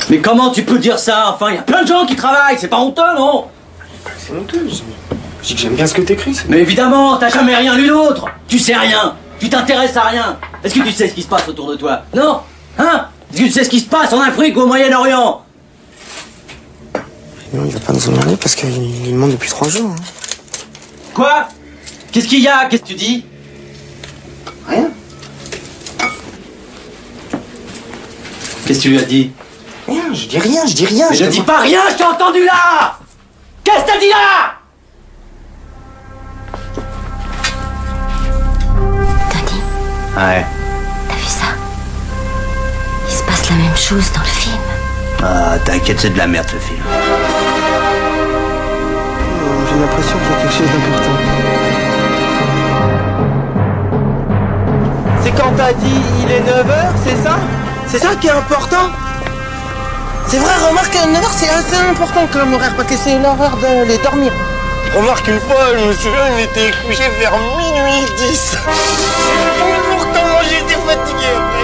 Mais comment tu peux dire ça? Enfin, il y a plein de gens qui travaillent, c'est pas honteux, non? C'est honteux, je dis que j'aime bien ce que t'écris. Mais évidemment, t'as jamais rien lu d'autre. Tu sais rien, tu t'intéresses à rien. Est-ce que tu sais ce qui se passe autour de toi? Non? Hein? Est-ce que tu sais ce qui se passe en Afrique ou au Moyen-Orient? Non, il va pas nous emmerder parce qu'il demande depuis 3 jours. Hein. Quoi? Qu'est-ce qu'il y a? Qu'est-ce que tu dis? Rien. Qu'est-ce que tu lui as dit? Rien, je dis rien. Mais je dis pas rien, je t'ai entendu là! Qu'est-ce que t'as dit là? Tony, Ouais. t'as vu ça? Il se passe la même chose dans le film. Ah, t'inquiète, c'est de la merde ce film. J'ai l'impression qu'il y a quelque chose d'important. C'est quand t'as dit il est 9h, c'est ça? C'est ça qui est important? C'est vrai, remarque, 9h c'est assez important comme horaire parce que c'est l'heure d'aller dormir. Remarque une fois, je me souviens, il était couché vers minuit 10. Pourtant, moi j'étais fatigué après.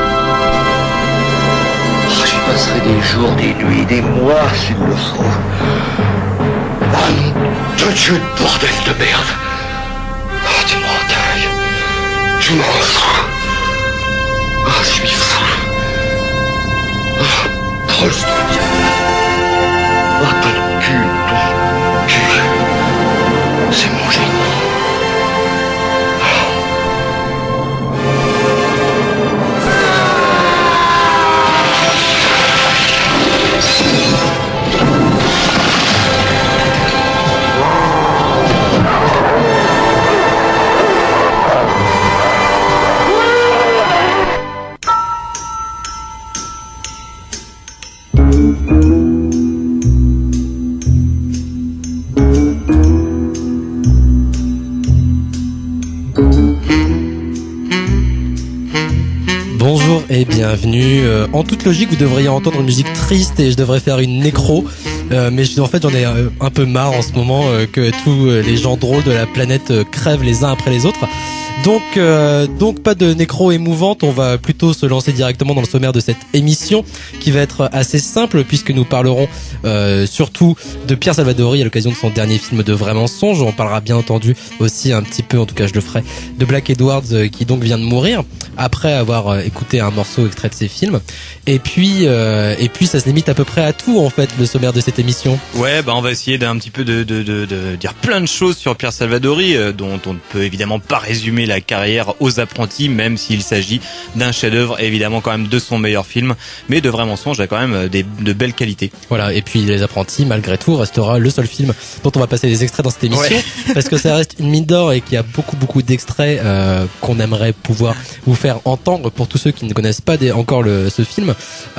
Oh, j'y passerai des jours, des nuits, des mois s'il le faut. Oh non, de Dieu, bordel de merde. Oh, tu m'entailles. Je m'en fous. Oh, je suis fou. Oh, trop le studio. Oh, ton cul. C'est mon génie. Bonjour et bienvenue. En toute logique, vous devriez entendre une musique triste et je devrais faire une nécro. Mais en fait, j'en ai un peu marre en ce moment que tous les gens drôles de la planète crèvent les uns après les autres. Donc pas de nécro émouvante, on va plutôt se lancer directement dans le sommaire de cette émission qui va être assez simple puisque nous parlerons surtout de Pierre Salvadori à l'occasion de son dernier film de Vrai Mensonge. On parlera bien entendu aussi un petit peu, en tout cas je le ferai, de Black Edwards qui donc vient de mourir après avoir écouté un morceau extrait de ses films. Et puis ça se limite à peu près à tout en fait le sommaire de cette émission. Ouais, on va essayer d'un petit peu de dire plein de choses sur Pierre Salvadori dont on ne peut évidemment pas résumer la carrière aux apprentis, même s'il s'agit d'un chef-d'œuvre, évidemment quand même de son meilleur film, mais de Vrai Mensonge a quand même de belles qualités. Voilà, et puis Les Apprentis, malgré tout, restera le seul film dont on va passer des extraits dans cette émission, parce que ça reste une mine d'or et qu'il y a beaucoup d'extraits qu'on aimerait pouvoir vous faire entendre pour tous ceux qui ne connaissent pas encore ce film.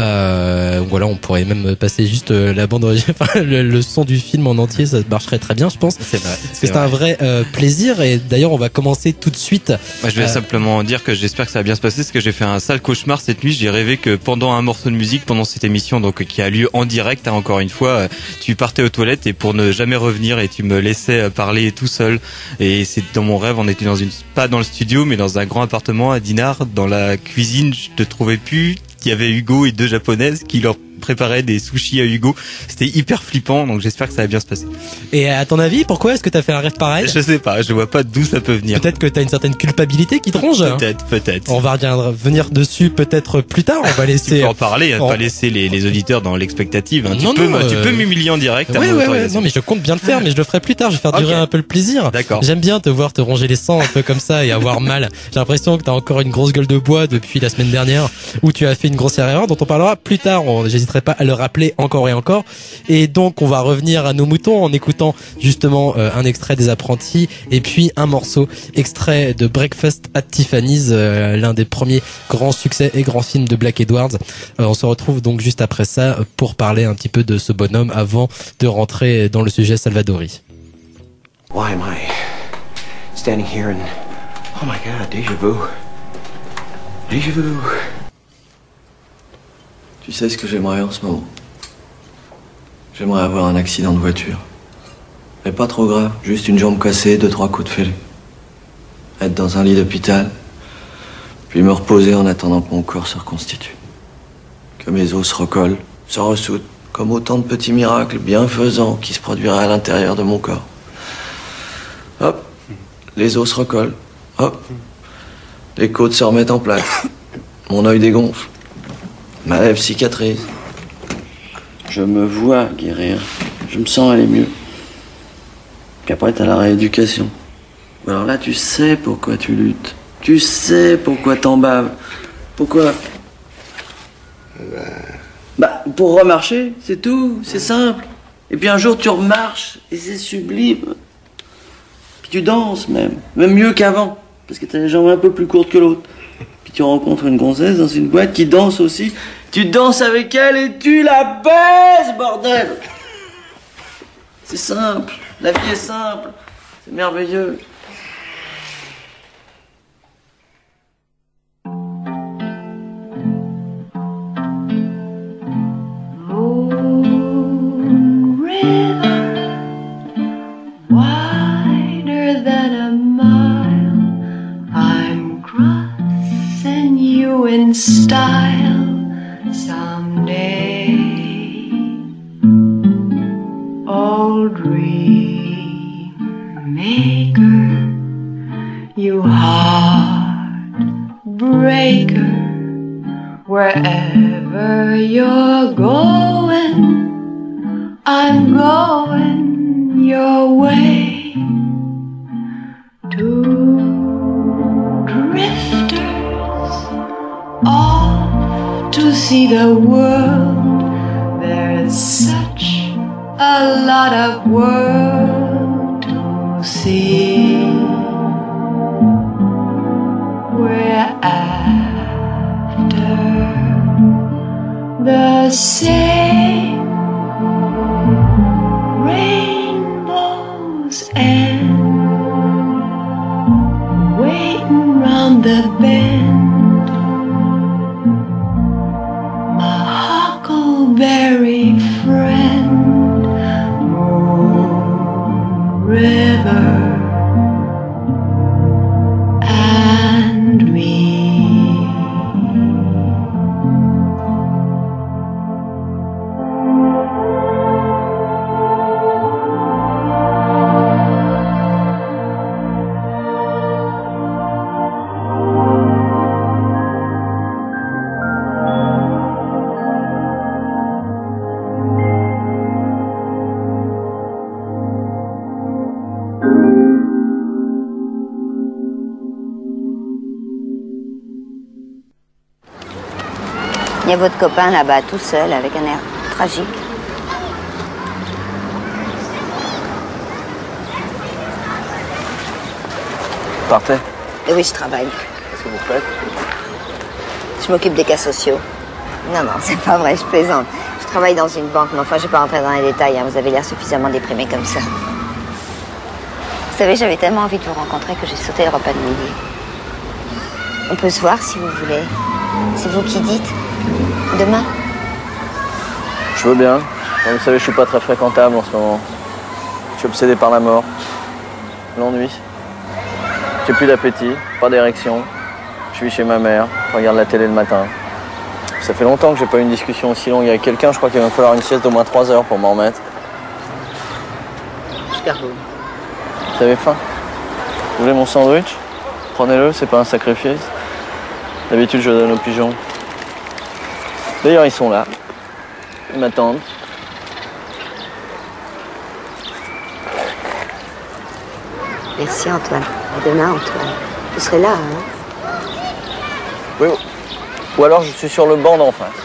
Voilà, on pourrait même passer juste la bande enfin, le son du film en entier, ça marcherait très bien, je pense. C'est vrai. Parce que c'est un vrai plaisir, et d'ailleurs on va commencer tout de suite. Moi, je vais simplement dire que j'espère que ça va bien se passer, parce que j'ai fait un sale cauchemar cette nuit. J'ai rêvé que pendant un morceau de musique, pendant cette émission, donc qui a lieu en direct, encore une fois, tu partais aux toilettes et pour ne jamais revenir et tu me laissais parler tout seul. Et c'est dans mon rêve, on était pas dans le studio, mais dans un grand appartement à Dinard, dans la cuisine. Je te trouvais plus. Il y avait Hugo et 2 japonaises qui leur préparaient des sushis à Hugo. C'était hyper flippant, donc j'espère que ça va bien se passer. Et à ton avis, pourquoi est-ce que t'as fait un rêve pareil? Je sais pas, je vois pas d'où ça peut venir. Peut-être que t'as une certaine culpabilité qui te ronge. Peut-être. On va revenir dessus peut-être plus tard. On va laisser. Tu peux en parler, pas laisser les auditeurs dans l'expectative. Hein. Tu peux m'humilier en direct. Ouais. Non, mais je compte bien le faire, mais je le ferai plus tard. Je vais faire durer un peu le plaisir. D'accord. J'aime bien te voir te ronger les sangs un peu comme ça et avoir mal. J'ai l'impression que t'as encore une grosse gueule de bois depuis la semaine dernière où tu as fait une grossière erreur dont on parlera plus tard. J'hésiterai pas à le rappeler encore et encore. Et donc on va revenir à nos moutons en écoutant justement un extrait des Apprentis et puis un morceau extrait de Breakfast at Tiffany's, l'un des premiers grands succès et grands films de Black Edwards. On se retrouve donc juste après ça pour parler un petit peu de ce bonhomme avant de rentrer dans le sujet Salvadori. Why am I standing here and oh my god, déjà vu. Tu sais ce que j'aimerais en ce moment? J'aimerais avoir un accident de voiture. Mais pas trop grave, juste une jambe cassée, 2-3 coups de fêlé. Être dans un lit d'hôpital, puis me reposer en attendant que mon corps se reconstitue. Que mes os se recollent, se ressoudent, comme autant de petits miracles bienfaisants qui se produiraient à l'intérieur de mon corps. Hop, les os se recollent. Hop, les côtes se remettent en place. Mon œil dégonfle. Ma lèvre cicatrise. Je me vois guérir. Je me sens aller mieux. Puis après, t'as la rééducation. Alors là, tu sais pourquoi tu luttes. Tu sais pourquoi t'en baves. Pourquoi? Bah, pour remarcher, c'est tout. C'est simple. Et puis un jour, tu remarches. Et c'est sublime. Puis tu danses même. Même mieux qu'avant. Parce que t'as les jambes un peu plus courtes que l'autre. Puis tu rencontres une gonzesse dans une boîte qui danse aussi. Tu danses avec elle et tu la baises, bordel! C'est simple. La vie est simple. C'est merveilleux. Wider than a mile, I'm crossing you in style someday. Oh, dream maker, you heartbreaker, wherever you're going, I'm going your way. Two drifters off to see the world. There's such a lot of world to see. We're after the same rainbows and waiting round the bend. My huckleberry friend, Moon River and me. Il y a votre copain là-bas, tout seul, avec un air tragique. Partez. Et oui, je travaille. Qu'est-ce que vous faites? Je m'occupe des cas sociaux. Non, c'est pas vrai, je plaisante. Je travaille dans une banque, mais enfin, je vais pas rentrer dans les détails. Hein. Vous avez l'air suffisamment déprimé comme ça. Vous savez, j'avais tellement envie de vous rencontrer que j'ai sauté le repas de midi. On peut se voir si vous voulez. C'est vous qui dites. Demain? Je veux bien. Vous savez, je suis pas très fréquentable en ce moment. Je suis obsédé par la mort, l'ennui. J'ai plus d'appétit, pas d'érection. Je suis chez ma mère, je regarde la télé le matin. Ça fait longtemps que j'ai pas eu une discussion aussi longue avec quelqu'un. Je crois qu'il va me falloir une sieste d'au moins 3 heures pour m'en remettre. Super beau. Vous avez faim? Vous voulez mon sandwich? Prenez-le, c'est pas un sacrifice. D'habitude, je le donne aux pigeons. D'ailleurs, ils sont là. Ils m'attendent. Merci Antoine. À demain Antoine. Vous serez là, hein? Oui. Ou alors je suis sur le banc d'en face.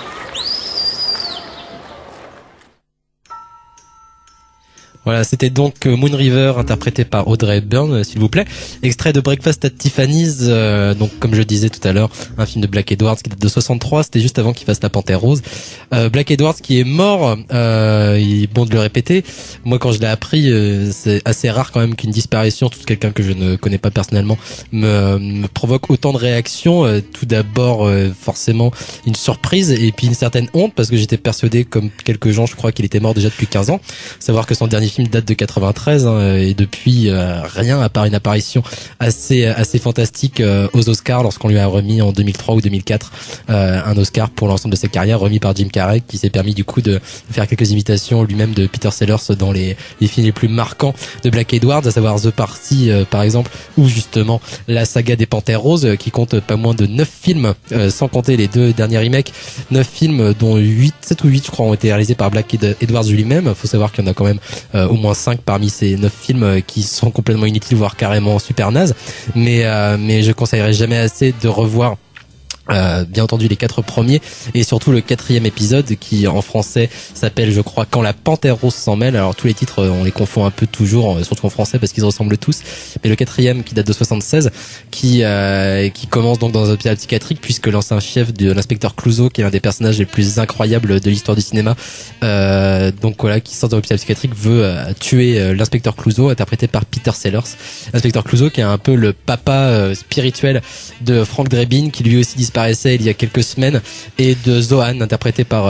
Voilà, c'était donc Moon River interprété par Audrey Hepburn, s'il vous plaît. Extrait de Breakfast at Tiffany's, donc comme je disais tout à l'heure, un film de Black Edwards qui date de 63, c'était juste avant qu'il fasse La Panthère Rose. Black Edwards qui est mort, il est bon de le répéter. Moi quand je l'ai appris, c'est assez rare quand même qu'une disparition, tout quelqu'un que je ne connais pas personnellement, me provoque autant de réactions. Tout d'abord forcément une surprise et puis une certaine honte parce que j'étais persuadé, comme quelques gens, je crois qu'il était mort déjà depuis 15 ans. Savoir que son dernier film film date de 93 et depuis rien à part une apparition assez fantastique aux Oscars lorsqu'on lui a remis en 2003 ou 2004 un Oscar pour l'ensemble de sa carrière, remis par Jim Carrey, qui s'est permis du coup de faire quelques imitations lui-même de Peter Sellers dans les films les plus marquants de Black Edwards, à savoir The Party par exemple, ou justement la saga des Panthères Roses, qui compte pas moins de 9 films, sans compter les 2 derniers remakes, 9 films dont 7 ou 8 je crois ont été réalisés par Black Edwards lui-même. Faut savoir qu'il y en a quand même au moins 5 parmi ces 9 films qui sont complètement inutiles, voire carrément super nazes, mais je conseillerais jamais assez de revoir bien entendu les 4 premiers et surtout le 4e épisode qui en français s'appelle, je crois, Quand la Panthère Rose s'en mêle. Alors tous les titres on les confond un peu toujours, surtout en français parce qu'ils ressemblent tous, mais le 4e qui date de 76 qui commence donc dans un hôpital psychiatrique, puisque l'ancien chef de l'inspecteur Clouseau, qui est l'un des personnages les plus incroyables de l'histoire du cinéma, donc voilà, qui sort d'un hôpital psychiatrique, veut tuer l'inspecteur Clouseau, interprété par Peter Sellers. L'inspecteur Clouseau qui est un peu le papa spirituel de Frank Drebin, qui lui aussi disparaissait il y a quelques semaines, et de Zohan, interprété par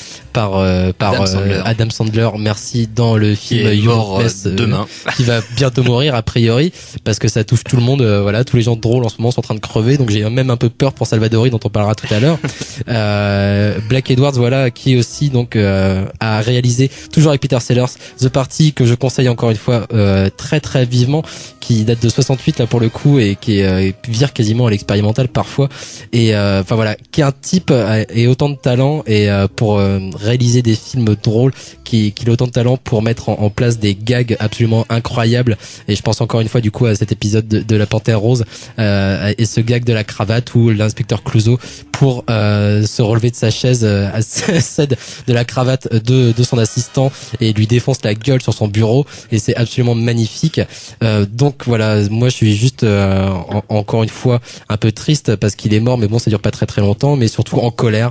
Adam Sandler, merci, dans le film You demain, qui va bientôt mourir a priori, parce que ça touche tout le monde, voilà, tous les gens drôles en ce moment sont en train de crever, donc j'ai même un peu peur pour Salvadori, dont on parlera tout à l'heure. Black Edwards, voilà, qui aussi donc a réalisé, toujours avec Peter Sellers, The Party, que je conseille encore une fois très très vivement, qui date de 68 là pour le coup, et qui vire quasiment à l'expérimental parfois, et enfin voilà, qui est un type et autant de talent, et pour réaliser des films drôles, qui a autant de talent pour mettre en place des gags absolument incroyables. Et je pense encore une fois du coup à cet épisode de La Panthère Rose, et ce gag de la cravate où l'inspecteur Clouseau, pour se relever de sa chaise, cède de la cravate de son assistant et lui défonce la gueule sur son bureau, et c'est absolument magnifique. Donc voilà, moi je suis juste encore une fois un peu triste parce qu'il est mort, mais bon, ça dure pas très très longtemps, mais surtout en colère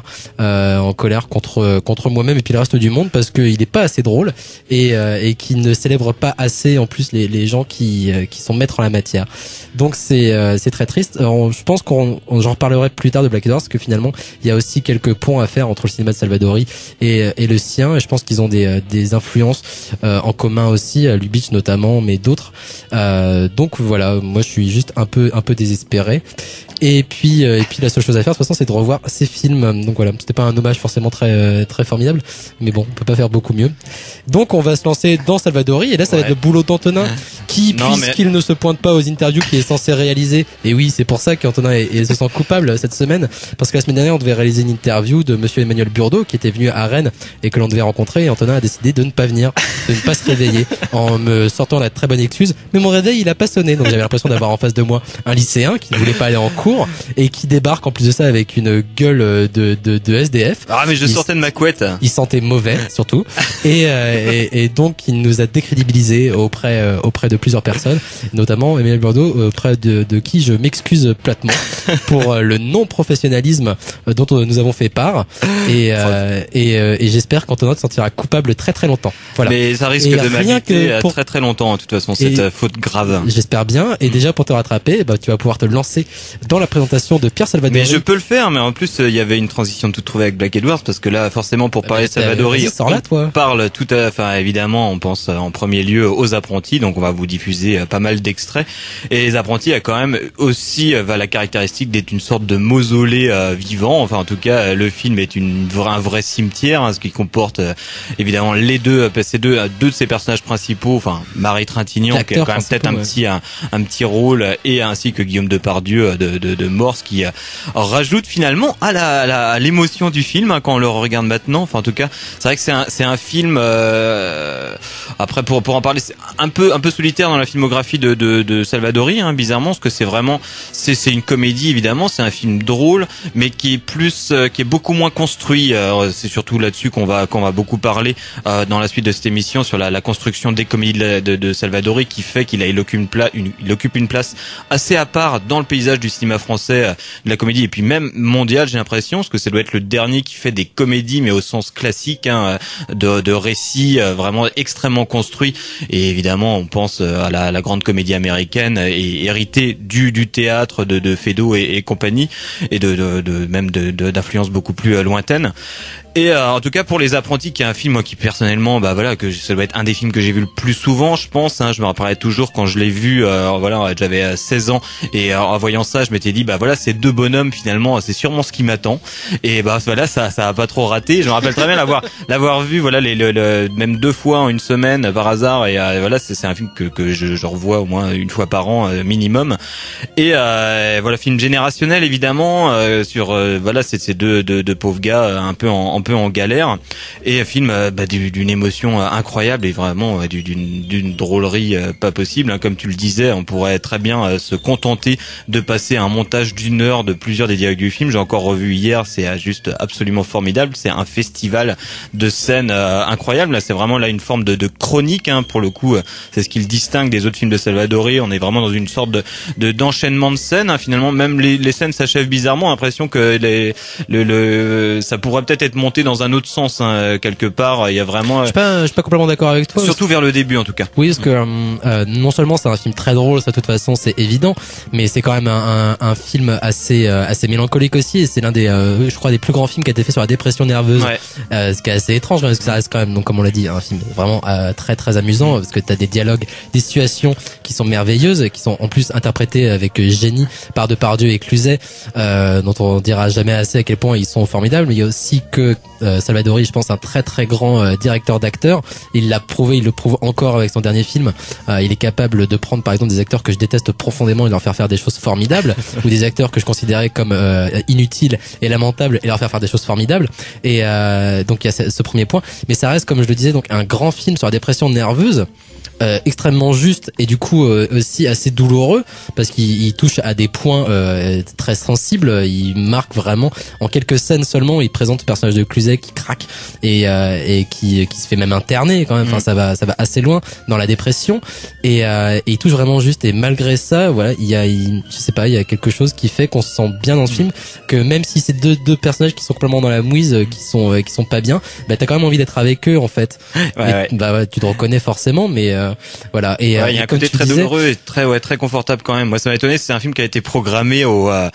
contre moi-même et puis le reste du monde, parce qu'il est pas assez drôle et qui ne célèbre pas assez en plus les gens qui sont maîtres en la matière. Donc c'est très triste. Alors, je pense j'en reparlerai plus tard de Black Edwards, parce que finalement il y a aussi quelques ponts à faire entre le cinéma de Salvadori et le sien, et je pense qu'ils ont des influences en commun aussi, Lubitsch notamment, mais d'autres. Donc voilà, moi je suis juste un peu désespéré. Et puis la seule chose à faire de toute façon, c'est de revoir ces films. Donc voilà, c'était pas un hommage forcément très très formidable, mais bon, on peut pas faire beaucoup mieux. Donc on va se lancer dans Salvadori, et là ça va être le boulot d'Antonin, qui, puisqu'il ne se pointe pas aux interviews qui est censé réaliser, et oui, c'est pour ça qu'Antonin se sent coupable cette semaine, parce que la semaine dernière on devait réaliser une interview de monsieur Emmanuel Burdeau, qui était venu à Rennes et que l'on devait rencontrer, et Antonin a décidé de ne pas venir, de ne pas se réveiller, en me sortant la très bonne excuse, mais mon réveil il a pas sonné, donc j'avais l'impression d'avoir en face de moi un lycéen qui ne voulait pas aller en cours et qui débarque en plus de ça avec une gueule de SDF. Ah mais je sortais de ma couette. Il sentait mauvais surtout, et donc il nous a décrédibilisé auprès de plusieurs personnes, notamment Emmanuel Burdeau, auprès de qui je m'excuse platement pour le non-professionnalisme dont nous avons fait part, et j'espère qu'Antonin se sentira coupable très très longtemps. Voilà. Mais ça risque de m'habiter très très longtemps de toute façon, cette faute grave. J'espère bien, et déjà pour te rattraper, tu vas pouvoir te lancer dans la présentation de Pierre Salvadori. Mais je peux le faire, mais en plus il y avait une transition toute trouvée avec Black Edwards, parce que là forcément pour parler de Salvadori, on parle tout à, enfin évidemment on pense en premier lieu aux Apprentis, donc on va vous diffuser pas mal d'extraits, et les Apprentis a quand même aussi la caractéristique d'être une sorte de mausolée vivant, enfin en tout cas le film est un vrai cimetière, ce qui comporte évidemment ces deux de ses personnages principaux, enfin Marie Trintignant qui a quand même peut-être un petit rôle, et ainsi que Guillaume Depardieu de Morse, qui rajoute finalement à l'émotion du film quand on le regarde maintenant. Enfin en tout cas c'est vrai que c'est un film après pour en parler, c'est un peu solitaire dans la filmographie de Salvadori, bizarrement, parce que c'est une comédie évidemment, c'est un film drôle, mais qui est beaucoup moins construit. C'est surtout là-dessus qu'on va beaucoup parler dans la suite de cette émission, sur la construction des comédies de Salvadori, qui fait qu'il occupe une place assez à part dans le paysage du cinéma français, de la comédie, et puis même mondial, j'ai l'impression, parce que ça doit être le dernier qui fait des comédies, mais au sens classique, de récits vraiment extrêmement construits. Et évidemment, on pense à la grande comédie américaine, et héritée du théâtre de Feydeau et compagnie, et même d'influences beaucoup plus lointaines. Et en tout cas pour Les Apprentis, qui est un film moi qui personnellement ça doit être un des films que j'ai vu le plus souvent, je pense, je me rappellerai toujours quand je l'ai vu, j'avais 16 ans et en voyant ça je m'étais dit ces deux bonhommes finalement c'est sûrement ce qui m'attend, et ça a pas trop raté. Je me rappelle très bien l'avoir vu même 2 fois en une semaine par hasard, et c'est un film que je revois au moins une fois par an minimum. Et film générationnel évidemment, sur ces deux pauvres gars un peu en galère, et un film d'une émotion incroyable et vraiment d'une drôlerie pas possible, comme tu le disais. On pourrait très bien se contenter de passer un montage d'1 heure de plusieurs des dialogues du film. J'ai encore revu hier, c'est juste absolument formidable. C'est un festival de scènes incroyables. Là, c'est vraiment une forme de chronique, pour le coup. C'est ce qui le distingue des autres films de Salvadori. On est vraiment dans une sorte d'enchaînement de scènes, finalement. Même les scènes s'achèvent bizarrement. L'impression que ça pourrait peut-être être monté dans un autre sens, quelque part. Il y a vraiment. Je suis pas complètement d'accord avec toi. Surtout vers le début, en tout cas. Oui, parce que non seulement c'est un film très drôle, ça de toute façon c'est évident, mais c'est quand même un film assez mélancolique aussi. Et c'est l'un des, je crois, des plus grands films qui a été fait sur la dépression nerveuse. Ouais. Ce qui est assez étrange, parce que ça reste quand même, donc comme on l'a dit, un film vraiment très très amusant, parce que t'as des dialogues, des situations qui sont merveilleuses, qui sont en plus interprétées avec génie par Depardieu et Cluzet, dont on dira jamais assez à quel point ils sont formidables. Mais il y a aussi que Salvadori, je pense, un très très grand directeur d'acteurs. Il l'a prouvé, il le prouve encore avec son dernier film. Il est capable de prendre par exemple des acteurs que je déteste profondément et leur faire des choses formidables, ou des acteurs que je considérais comme inutiles et lamentables et leur faire des choses formidables. Et donc il y a ce premier point, mais ça reste, comme je le disais, donc un grand film sur la dépression nerveuse. Extrêmement juste et du coup aussi assez douloureux, parce qu'il touche à des points très sensibles. Il marque vraiment en quelques scènes seulement. Il présente le personnage de Cluzet qui craque et qui se fait même interner quand même. Enfin ça va assez loin dans la dépression, et il touche vraiment juste. Et malgré ça, il y a quelque chose qui fait qu'on se sent bien dans ce film, que même si c'est deux personnages qui sont complètement dans la mouise, qui sont pas bien, t'as quand même envie d'être avec eux en fait. Tu te reconnais forcément, mais voilà. Et il y a un côté très douloureux et très confortable quand même. Moi, ça m'a étonné. C'est un film qui a été programmé dans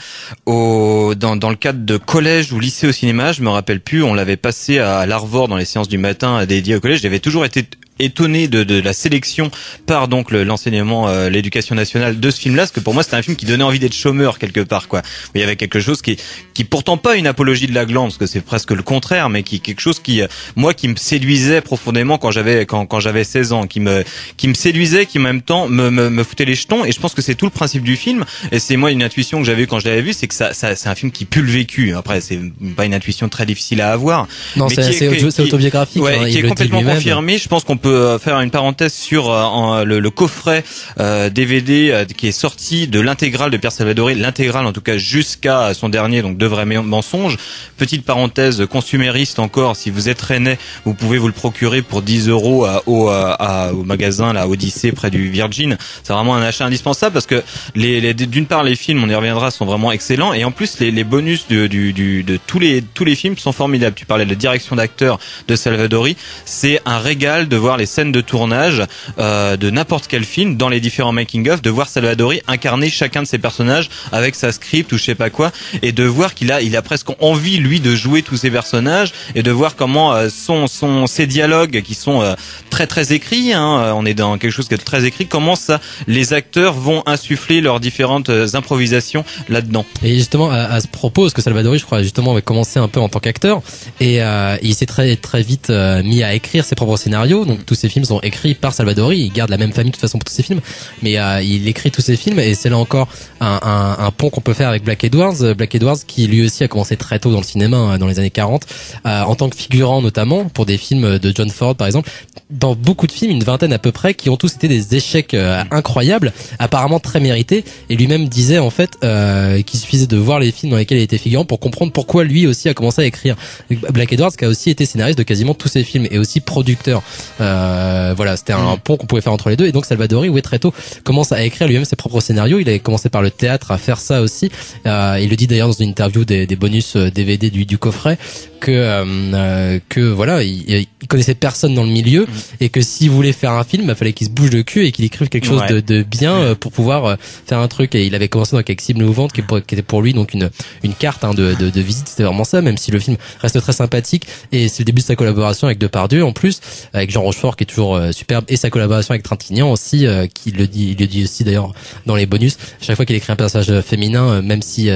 le cadre de collège ou lycée au cinéma. Je me rappelle plus. On l'avait passé à l'Arvor dans les séances du matin dédiées au collège. J'avais toujours été étonné de la sélection par donc l'enseignement, l'éducation nationale de ce film-là, parce que pour moi c'était un film qui donnait envie d'être chômeur quelque part, quoi. Il y avait quelque chose qui pourtant pas une apologie de la glande, parce que c'est presque le contraire, mais quelque chose qui me séduisait profondément quand j'avais 16 ans, qui me séduisait, qui en même temps me foutait les jetons. Et je pense que c'est tout le principe du film, et c'est moi une intuition que j'avais eu quand je l'avais vu, c'est que ça c'est un film qui pue le vécu. Après c'est pas une intuition très difficile à avoir, non, mais c'est autobiographique, qui est complètement confirmé. Je pense qu'on peut faire une parenthèse sur le coffret DVD qui est sorti de l'intégrale de Pierre Salvadori, l'intégrale en tout cas jusqu'à son dernier, donc De vrais mensonges. Petite parenthèse consumériste encore, si vous êtes rennais, vous pouvez vous le procurer pour 10 € au magasin là Odyssée près du Virgin. C'est vraiment un achat indispensable, parce que d'une part les films, on y reviendra, sont vraiment excellents, et en plus les bonus de tous les films sont formidables. Tu parlais de la direction d'acteur de Salvadori, c'est un régal de voir les scènes de tournage de n'importe quel film, dans les différents making-of, de voir Salvadori incarner chacun de ses personnages avec sa script ou je sais pas quoi, et de voir qu'il a presque envie lui de jouer tous ces personnages, et de voir comment ces dialogues qui sont très très écrits, on est dans quelque chose qui est très écrit, comment ça les acteurs vont insuffler leurs différentes improvisations là-dedans. Et justement à ce propos, parce que Salvadori, je crois, justement avait commencé un peu en tant qu'acteur, et il s'est très très vite mis à écrire ses propres scénarios. Donc tous ces films sont écrits par Salvadori. Il garde la même famille de toute façon pour tous ses films, mais il écrit tous ses films, et c'est là encore un pont qu'on peut faire avec Black Edwards, qui lui aussi a commencé très tôt dans le cinéma, dans les années 40, en tant que figurant notamment pour des films de John Ford par exemple, dans beaucoup de films, une vingtaine à peu près, qui ont tous été des échecs incroyables, apparemment très mérités. Et lui-même disait en fait qu'il suffisait de voir les films dans lesquels il était figurant pour comprendre pourquoi lui aussi a commencé à écrire. Black Edwards qui a aussi été scénariste de quasiment tous ses films, et aussi producteur. Voilà, c'était un pont qu'on pouvait faire entre les deux. Et donc Salvadori, très tôt, commence à écrire lui-même ses propres scénarios. Il avait commencé par le théâtre, à faire ça aussi. Il le dit d'ailleurs dans une interview des bonus DVD du coffret, que voilà, il connaissait personne dans le milieu et que s'il voulait faire un film, il fallait qu'il se bouge le cul et qu'il écrive quelque chose de bien pour pouvoir faire un truc. Et il avait commencé donc avec Cible mouvante qui était pour lui donc une carte de visite. C'était vraiment ça, même si le film reste très sympathique. Et c'est le début de sa collaboration avec Depardieu en plus, avec Jean Rochefort qui est toujours superbe, et sa collaboration avec Trintignant aussi, il le dit aussi d'ailleurs dans les bonus. Chaque fois qu'il écrit un personnage féminin, même si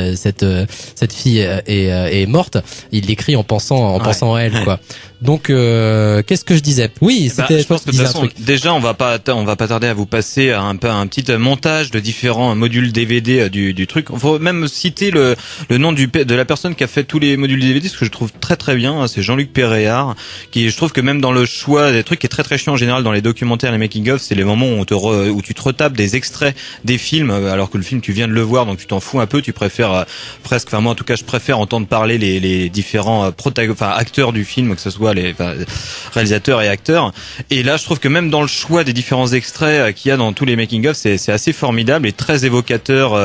cette fille est morte, il l'écrit en pensant à elle, quoi. Donc qu'est-ce que je disais? Oui, c'était je pense que de toute façon, déjà on va pas tarder à vous passer à un petit montage de différents modules DVD du truc. Il faut même citer le nom de la personne qui a fait tous les modules DVD, ce que je trouve très très bien, c'est Jean-Luc Péréard, qui je trouve que même dans le choix des trucs qui est très très chiant en général dans les documentaires, les making of, c'est les moments où tu te retapes des extraits des films alors que le film tu viens de le voir, donc tu t'en fous un peu, tu préfères presque, enfin moi en tout cas je préfère entendre parler les différents acteurs du film, que ce soit les réalisateurs et acteurs. Et là, je trouve que même dans le choix des différents extraits qu'il y a dans tous les making-of, c'est assez formidable et très évocateur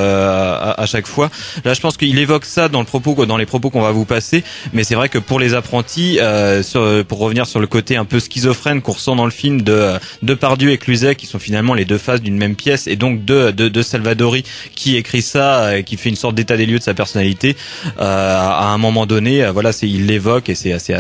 à chaque fois. Là, je pense qu'il évoque ça dans les propos qu'on va vous passer. Mais c'est vrai que pour les apprentis, pour revenir sur le côté un peu schizophrène qu'on ressent dans le film de Depardieu et Cluzet, qui sont finalement les deux faces d'une même pièce, et donc de Salvadori qui écrit ça, qui fait une sorte d'état des lieux de sa personnalité. À un moment donné, voilà, il l'évoque et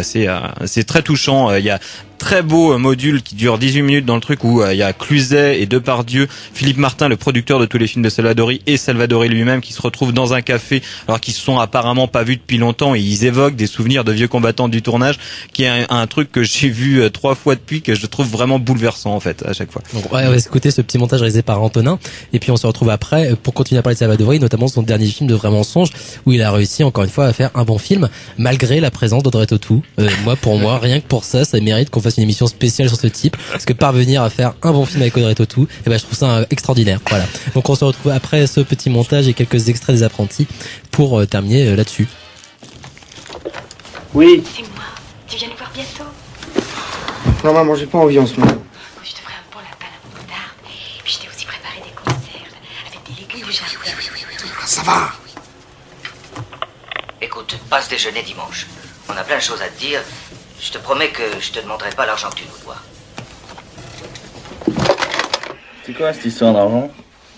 c'est très touchant. Il y a très beau module qui dure 18 minutes dans le truc où il y a Cluzet et Depardieu, Philippe Martin, le producteur de tous les films de Salvadori, et Salvadori lui-même qui se retrouvent dans un café alors qu'ils se sont apparemment pas vus depuis longtemps, et ils évoquent des souvenirs de vieux combattants du tournage, qui est un truc que j'ai vu 3 fois depuis, que je trouve vraiment bouleversant en fait à chaque fois. Donc on va écouter ce petit montage réalisé par Antonin, et puis on se retrouve après pour continuer à parler de Salvadori, notamment son dernier film de Vrai Mensonge, où il a réussi encore une fois à faire un bon film malgré la présence d'Audrey Tautou. Pour moi rien que pour ça mérite qu'on fasse une émission spéciale sur ce type, parce que parvenir à faire un bon film avec Audrey Tautou, je trouve ça extraordinaire. Voilà. Donc on se retrouve après ce petit montage et quelques extraits des apprentis pour terminer là-dessus. Oui. C'est moi. Tu viens nous voir bientôt? Non maman, j'ai pas envie en ce moment. Je te ferai un bon lapin à la moutarde. Et puis je t'ai aussi préparé des conserves avec des légumes que j'adore. Ça va. Écoute, passe déjeuner dimanche. On a plein de choses à te dire. Je te promets que je te demanderai pas l'argent que tu nous dois. C'est quoi cette histoire d'argent?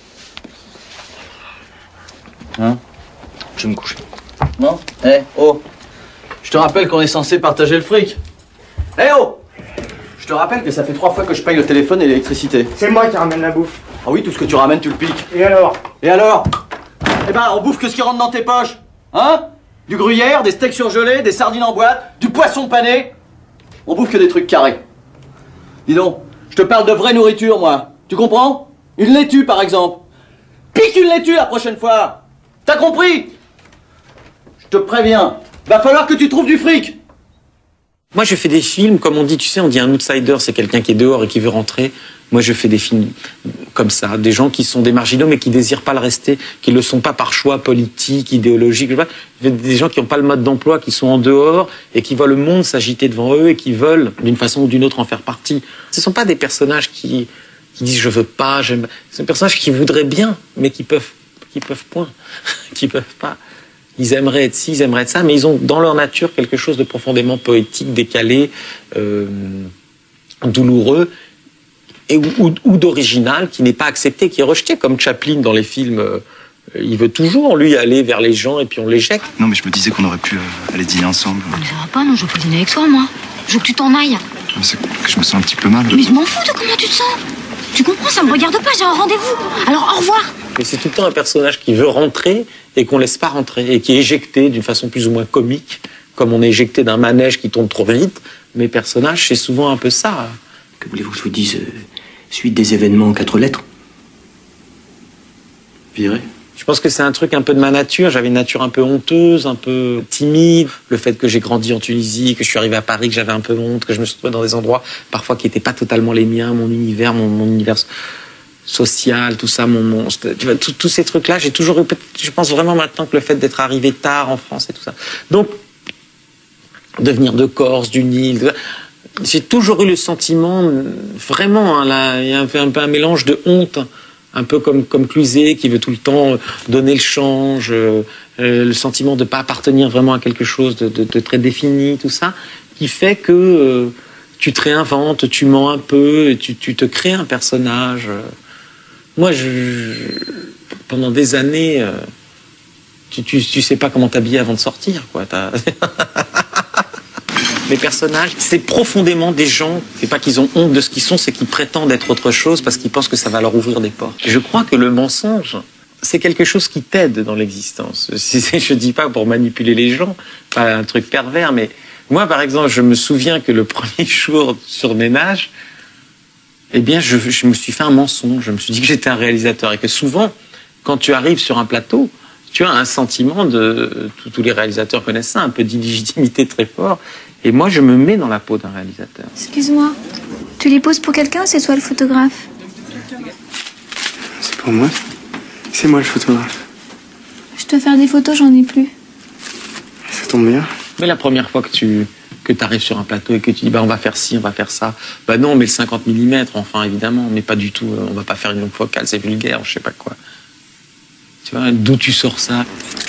Hein? Je vais me coucher. Non? Je te rappelle qu'on est censé partager le fric. Je te rappelle que ça fait 3 fois que je paye le téléphone et l'électricité. C'est moi qui ramène la bouffe. Ah oui, tout ce que tu ramènes, tu le piques. Et alors? On bouffe que ce qui rentre dans tes poches. Hein? Du gruyère, des steaks surgelés, des sardines en boîte, du poisson pané. On bouffe que des trucs carrés. Dis donc, je te parle de vraie nourriture, moi. Tu comprends? Une laitue, par exemple. Pique une laitue la prochaine fois. T'as compris? Je te préviens. Va falloir que tu trouves du fric. Moi, je fais des films, comme on dit, tu sais, on dit un outsider, c'est quelqu'un qui est dehors et qui veut rentrer. Moi, je fais des films comme ça, des gens qui sont des marginaux mais qui désirent pas le rester, qui le sont pas par choix politique, idéologique, des gens qui n'ont pas le mode d'emploi, qui sont en dehors et qui voient le monde s'agiter devant eux et qui veulent, d'une façon ou d'une autre, en faire partie. Ce sont pas des personnages qui disent je veux pas, j'aime. C'est des personnages qui voudraient bien, mais qui peuvent point, qui peuvent pas. Ils aimeraient être ci, ils aimeraient être ça, mais ils ont dans leur nature quelque chose de profondément poétique, décalé, douloureux, ou d'original, qui n'est pas accepté, qui est rejeté, comme Chaplin dans les films. Il veut toujours, lui, aller vers les gens et puis on l'éjecte. Non, mais je me disais qu'on aurait pu aller dîner ensemble. Mais ça va pas, non, je veux pas dîner avec toi, moi. Je veux que tu t'en ailles. C'est que je me sens un petit peu mal. Mais je m'en fous de comment tu te sens. Tu comprends, ça me regarde pas, j'ai un rendez-vous. Alors au revoir. Mais c'est tout le temps un personnage qui veut rentrer et qu'on laisse pas rentrer, et qui est éjecté d'une façon plus ou moins comique, comme on est éjecté d'un manège qui tourne trop vite. Mes personnages, c'est souvent un peu ça. Que voulez-vous que je vous dise? Suite des événements en 4 lettres. Viré. Je pense que c'est un truc un peu de ma nature. J'avais une nature un peu honteuse, un peu timide. Le fait que j'ai grandi en Tunisie, que je suis arrivé à Paris, que j'avais un peu honte, que je me suis trouvé dans des endroits parfois qui n'étaient pas totalement les miens, mon univers social, tout ça, tu vois, tous ces trucs-là, j'ai toujours eu, je pense vraiment maintenant que le fait d'être arrivé tard en France et tout ça. Donc, de venir de Corse, du Nil, j'ai toujours eu le sentiment, vraiment, là, il y a un peu un mélange de honte Un peu comme Cluzet, qui veut tout le temps donner le change, le sentiment de ne pas appartenir vraiment à quelque chose de très défini, tout ça, qui fait que tu te réinventes, tu mens un peu, et tu te crées un personnage. Moi, pendant des années, tu sais pas comment t'habiller avant de sortir, quoi. Les personnages, c'est profondément des gens, c'est pas qu'ils ont honte de ce qu'ils sont, c'est qu'ils prétendent être autre chose parce qu'ils pensent que ça va leur ouvrir des portes. Je crois que le mensonge, c'est quelque chose qui t'aide dans l'existence. Je dis pas pour manipuler les gens, pas un truc pervers, mais moi, par exemple, je me souviens que le premier jour sur Ménage, eh bien, je me suis fait un mensonge. Je me suis dit que j'étais un réalisateur et que souvent, quand tu arrives sur un plateau, tu as un sentiment tous les réalisateurs connaissent ça, un peu d'illégitimité très fort. Et moi, je me mets dans la peau d'un réalisateur. Excuse-moi, tu les poses pour quelqu'un ou c'est toi le photographe? C'est pour moi. C'est moi le photographe. Je dois faire des photos, j'en ai plus. Ça tombe bien. Mais la première fois que tu arrives sur un plateau et que tu dis bah on va faire ci, on va faire ça, bah non, on met le 50 mm, enfin évidemment, mais pas du tout, on va pas faire une longue focale, c'est vulgaire, je sais pas quoi. Tu vois, d'où tu sors ça?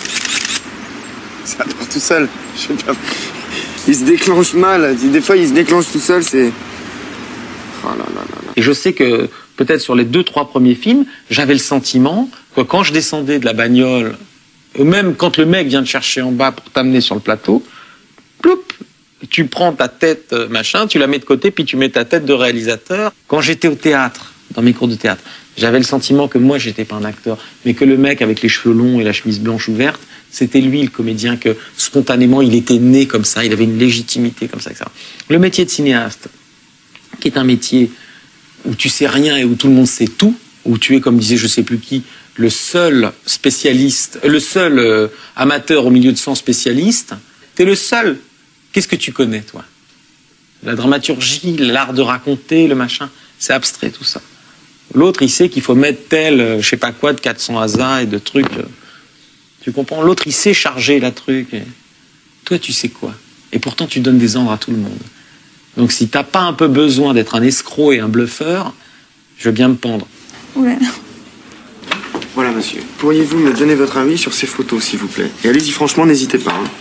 Ça part tout seul. Je sais pas. Il se déclenche mal. Des fois, il se déclenche tout seul, c'est... Oh là là là là. Et je sais que, peut-être sur les 2-3 premiers films, j'avais le sentiment que quand je descendais de la bagnole, ou même quand le mec vient te chercher en bas pour t'amener sur le plateau, ploup, tu prends ta tête, machin, tu la mets de côté, puis tu mets ta tête de réalisateur. Quand j'étais au théâtre, dans mes cours de théâtre, j'avais le sentiment que moi, j'étais pas un acteur, mais que le mec avec les cheveux longs et la chemise blanche ouverte, c'était lui, le comédien, que spontanément, il était né comme ça, il avait une légitimité comme ça, etc. Le métier de cinéaste, qui est un métier où tu sais rien et où tout le monde sait tout, où tu es, comme disait je sais plus qui, le seul spécialiste, le seul amateur au milieu de 100 spécialistes, t'es le seul. Qu'est-ce que tu connais, toi? La dramaturgie, l'art de raconter, le machin, c'est abstrait tout ça. L'autre, il sait qu'il faut mettre tel, je sais pas quoi, de 400 hasards et de trucs. Tu comprends? L'autre, il sait charger la truc. Et toi, tu sais quoi? Et pourtant, tu donnes des ordres à tout le monde. Donc, si t'as pas un peu besoin d'être un escroc et un bluffeur, je veux bien me pendre. Ouais. Voilà, monsieur. Pourriez-vous me donner votre avis sur ces photos, s'il vous plaît? Et allez-y, franchement, n'hésitez pas. Hein.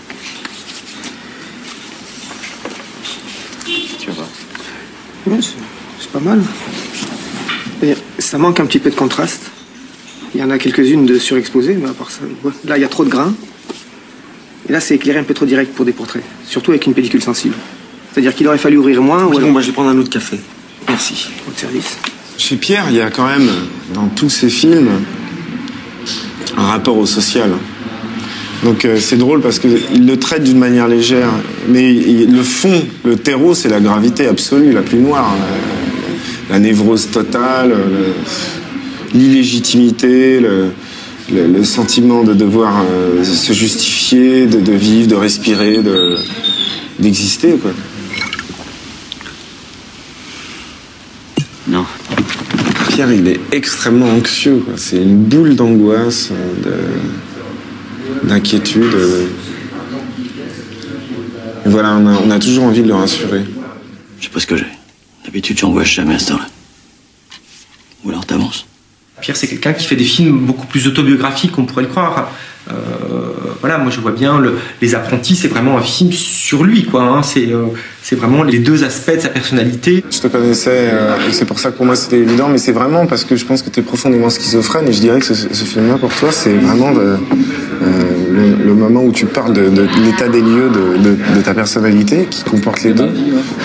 Tu vas voir. Ouais, c'est pas mal. Ça manque un petit peu de contraste. Il y en a quelques-unes de surexposées, mais à part ça, ouais. Là, il y a trop de grains. Et là, c'est éclairé un peu trop direct pour des portraits. Surtout avec une pellicule sensible. C'est-à-dire qu'il aurait fallu ouvrir moins. Oui, ou alors... bon, bah, je vais prendre un autre café. Merci. Votre service. Chez Pierre, il y a quand même, dans tous ses films, un rapport au social. Donc c'est drôle parce qu'il le traite d'une manière légère. Mais le fond, le terreau, c'est la gravité absolue, la plus noire. La névrose totale, l'illégitimité, le sentiment de devoir se justifier, de vivre, de respirer, d'exister, quoi. Non. Pierre, il est extrêmement anxieux, quoi. C'est une boule d'angoisse, d'inquiétude. Et voilà, on a toujours envie de le rassurer. Je sais pas ce que j'ai. D'habitude, j'angoisse jamais à ce temps-là. Ou alors t'avances. Pierre, c'est quelqu'un qui fait des films beaucoup plus autobiographiques qu'on pourrait le croire. Voilà, moi je vois bien Les Apprentis, c'est vraiment un film sur lui, quoi. Hein. C'est vraiment les deux aspects de sa personnalité. Je te connaissais, et c'est pour ça que pour moi c'était évident, mais c'est vraiment parce que je pense que tu es profondément schizophrène, et je dirais que ce film-là pour toi, c'est vraiment le moment où tu parles de l'état des lieux de ta personnalité, qui comporte les deux,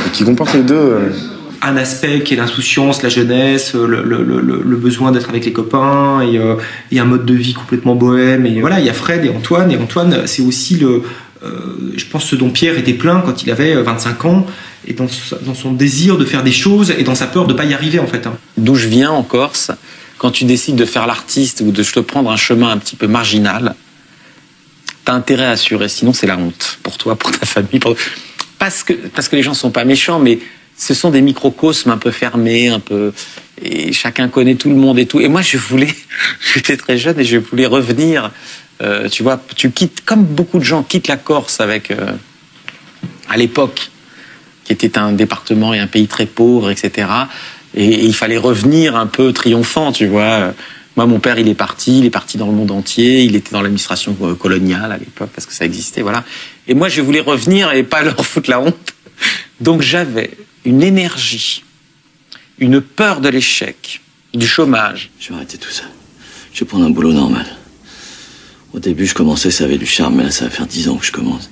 Un aspect qui est l'insouciance, la jeunesse, le besoin d'être avec les copains et un mode de vie complètement bohème. Et voilà, il y a Fred et Antoine. Et Antoine, c'est aussi je pense ce dont Pierre était plein quand il avait 25 ans et dans son désir de faire des choses et dans sa peur de pas y arriver en fait. D'où je viens en Corse, quand tu décides de faire l'artiste ou de te prendre un chemin un petit peu marginal, t'as intérêt à assurer. Sinon, c'est la honte pour toi, pour ta famille, parce que les gens sont pas méchants, mais ce sont des microcosmes un peu fermés, et chacun connaît tout le monde et tout. Et moi, j'étais très jeune et je voulais revenir. Tu vois, tu quittes, comme beaucoup de gens quittent la Corse avec, à l'époque, qui était un département et un pays très pauvre, etc. Et il fallait revenir un peu triomphant, tu vois. Moi, mon père, il est parti dans le monde entier, il était dans l'administration coloniale à l'époque, parce que ça existait, voilà. Et moi, je voulais revenir et pas leur foutre la honte. Donc j'avais une énergie, une peur de l'échec, du chômage. Je vais arrêter tout ça. Je vais prendre un boulot normal. Au début, je commençais, ça avait du charme, mais là, ça va faire 10 ans que je commence.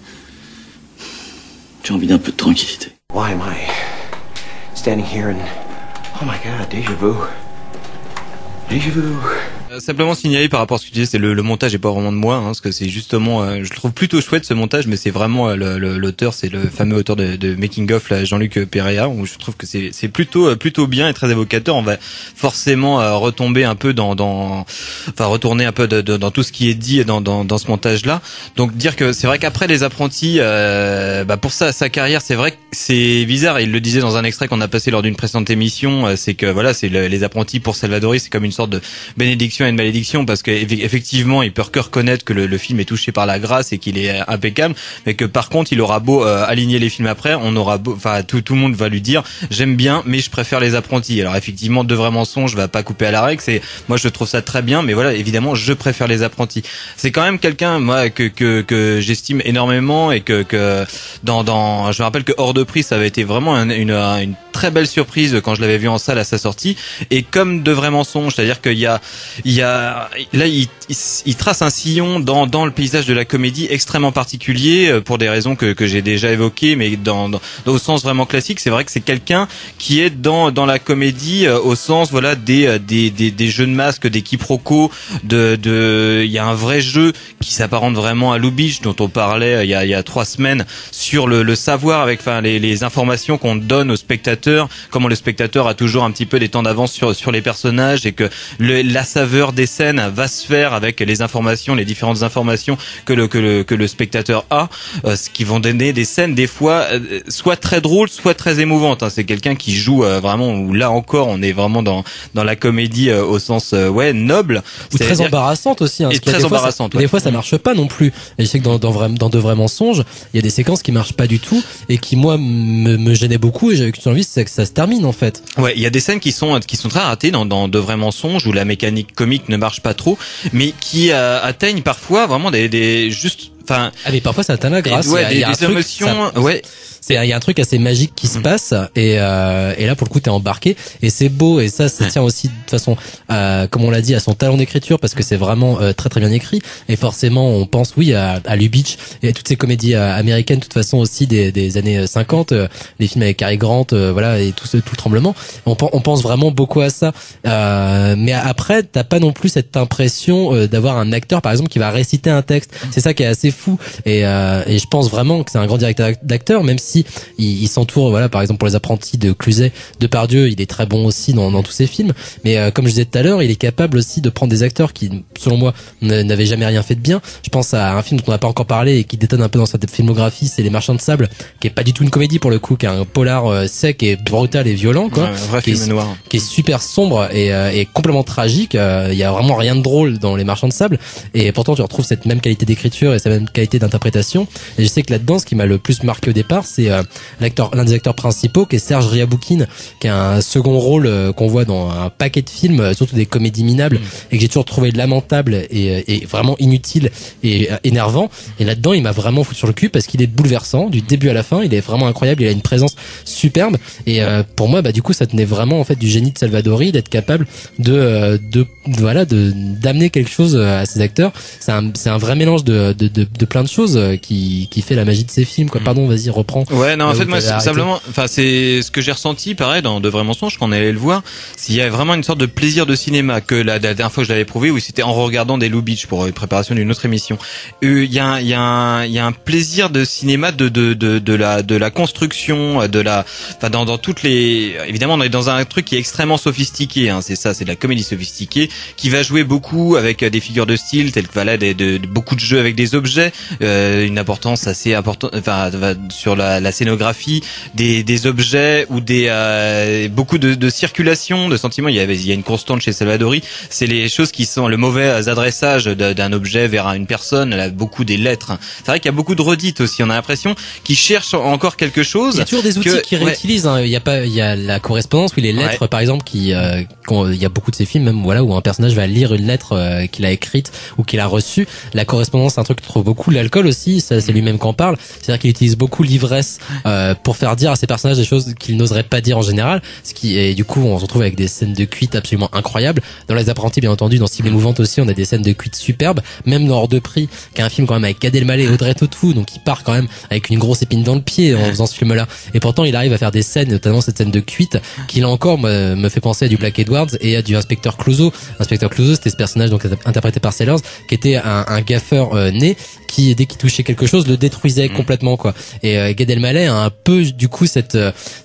J'ai envie d'un peu de tranquillité. Why am I standing here and... Oh my god, déjà vu. Déjà vu. Simplement signaler par rapport à ce que tu disais, c'est le montage est pas vraiment de moi, parce que c'est justement, je le trouve plutôt chouette ce montage, mais c'est vraiment l'auteur, c'est le fameux auteur de Making of, là, Jean-Luc Pereira, où je trouve que c'est plutôt bien et très évocateur. On va forcément retomber un peu retourner un peu dans tout ce qui est dit dans ce montage-là. Donc dire que c'est vrai qu'après Les Apprentis, pour sa carrière, c'est vrai que c'est bizarre. Il le disait dans un extrait qu'on a passé lors d'une précédente émission, c'est que voilà, c'est Les Apprentis pour Salvadori, c'est comme une sorte de bénédiction et une malédiction, parce qu'effectivement il peut que reconnaître que le film est touché par la grâce et qu'il est impeccable, mais que par contre il aura beau aligner les films après, tout le monde va lui dire j'aime bien mais je préfère Les Apprentis. Alors effectivement, De Vrais Mensonges va pas couper à la règle, moi je trouve ça très bien, mais voilà, évidemment je préfère Les Apprentis. C'est quand même quelqu'un, moi, que j'estime énormément, et que je me rappelle que Hors de Prix, ça avait été vraiment une très belle surprise quand je l'avais vu en salle à sa sortie. Et comme De Vrais Mensonges, c'est-à-dire qu'il y a là il trace un sillon dans le paysage de la comédie extrêmement particulier, pour des raisons que j'ai déjà évoquées, mais au sens vraiment classique. C'est vrai que c'est quelqu'un qui est dans la comédie au sens, voilà, des jeux de masques, des quiproquos, il y a un vrai jeu qui s'apparente vraiment à Lubitsch, dont on parlait il y a 3 semaines, sur le savoir, avec les informations qu'on donne au spectateur, comment le spectateur a toujours un petit peu des temps d'avance sur les personnages, et que la saveur des scènes va se faire avec les différentes informations que le spectateur a, ce qui vont donner des scènes des fois soit très drôles, soit très émouvantes. C'est quelqu'un qui joue vraiment, où là encore on est vraiment dans la comédie au sens noble, ou très embarrassante aussi, et très embarrassante. Des fois ça marche pas non plus. Et je sais que dans De Vrais Mensonges, il y a des séquences qui marchent pas du tout et qui moi me gênaient beaucoup, et j'avais qu'une envie, c'est que ça se termine en fait. Ouais, il y a des scènes qui sont très ratées dans De Vrais Mensonges, où la mécanique comique ne marche pas trop, mais qui atteignent parfois vraiment mais parfois ça atteint la grâce. Il y a des émotions, il y a un truc assez magique qui se passe, et là pour le coup t'es embarqué, et c'est beau, et ça tient aussi de façon, comme on l'a dit, à son talent d'écriture, parce que c'est vraiment très très bien écrit, et forcément on pense à Lubitsch et à toutes ces comédies américaines, de toute façon aussi des années 50, les films avec Cary Grant, et tout le Tremblement, on pense vraiment beaucoup à ça, mais après t'as pas non plus cette impression d'avoir un acteur par exemple qui va réciter un texte. C'est ça qui est assez fou, et je pense vraiment que c'est un grand directeur d'acteur, même si il s'entoure, voilà, par exemple pour Les Apprentis de Cluzet, Depardieu, il est très bon aussi dans tous ses films, mais comme je disais tout à l'heure, il est capable aussi de prendre des acteurs qui, selon moi, n'avaient jamais rien fait de bien. Je pense à un film dont on n'a pas encore parlé et qui détonne un peu dans sa filmographie, c'est Les Marchands de Sable, qui est pas du tout une comédie pour le coup, qui est un polar sec et brutal et violent, quoi, un vrai film noir, qui est super sombre et complètement tragique. Il y a vraiment rien de drôle dans Les Marchands de Sable, et pourtant tu retrouves cette même qualité d'écriture et cette même qualité d'interprétation. Et je sais que là-dedans, ce qui m'a le plus marqué au départ, c'est l'un des acteurs principaux, qui est Serge Riaboukine, qui a un second rôle qu'on voit dans un paquet de films, surtout des comédies minables, et que j'ai toujours trouvé lamentable et vraiment inutile et énervant. Et là-dedans, il m'a vraiment foutu sur le cul, parce qu'il est bouleversant du début à la fin. Il est vraiment incroyable, il a une présence superbe, et pour moi, du coup, ça tenait vraiment en fait du génie de Salvadori, d'être capable d'amener quelque chose à ses acteurs. C'est un vrai mélange de plein de choses qui fait la magie de ces films, quoi. Pardon, vas-y, reprends. Ouais, non, en fait, moi, simplement, c'est ce que j'ai ressenti, pareil, dans De Vrais Mensonges, quand on allait le voir, s'il y avait vraiment une sorte de plaisir de cinéma, que la dernière fois que je l'avais prouvé, où c'était en regardant des Lubitsch pour une préparation d'une autre émission. Il y a un plaisir de cinéma de la construction, dans toutes les, évidemment, on est dans un truc qui est extrêmement sophistiqué, c'est ça, c'est de la comédie sophistiquée, qui va jouer beaucoup avec des figures de style, telles que, beaucoup de jeux avec des objets, une importance assez importante, sur la la scénographie, des objets ou beaucoup de circulation, de sentiments. Il y a une constante chez Salvadori, c'est les choses qui sont le mauvais adressage d'un objet vers une personne, là, beaucoup des lettres. C'est vrai qu'il y a beaucoup de redites aussi. On a l'impression qu'ils cherchent encore quelque chose. Il y a toujours des outils qu'ils réutilisent. Hein. Il y a la correspondance, oui, les lettres, par exemple, il y a beaucoup de ces films, même, voilà, où un personnage va lire une lettre qu'il a écrite ou qu'il a reçue. La correspondance, c'est un truc que je trouve beaucoup. L'alcool aussi, ça, c'est lui-même qu'en parle. C'est-à-dire qu'il utilise beaucoup l'ivresse pour faire dire à ses personnages des choses qu'il n'oserait pas dire en général. Et du coup, on se retrouve avec des scènes de cuite absolument incroyables. Dans Les Apprentis, bien entendu, dans Cible émouvante aussi, on a des scènes de cuite superbes. Même dans Hors de prix, qui est un film quand même avec Gad Elmaleh et Audrey Tautou, donc il part quand même avec une grosse épine dans le pied en faisant ce film-là. Et pourtant, il arrive à faire des scènes, notamment cette scène de cuite, qui là encore me fait penser à du Black Edwards et à du Inspecteur Clouseau. Inspecteur Clouseau, c'était ce personnage donc interprété par Sellers, qui était un gaffeur né, qui dès qu'il touchait quelque chose le détruisait complètement, quoi. Et Gad Elmaleh a un peu du coup cette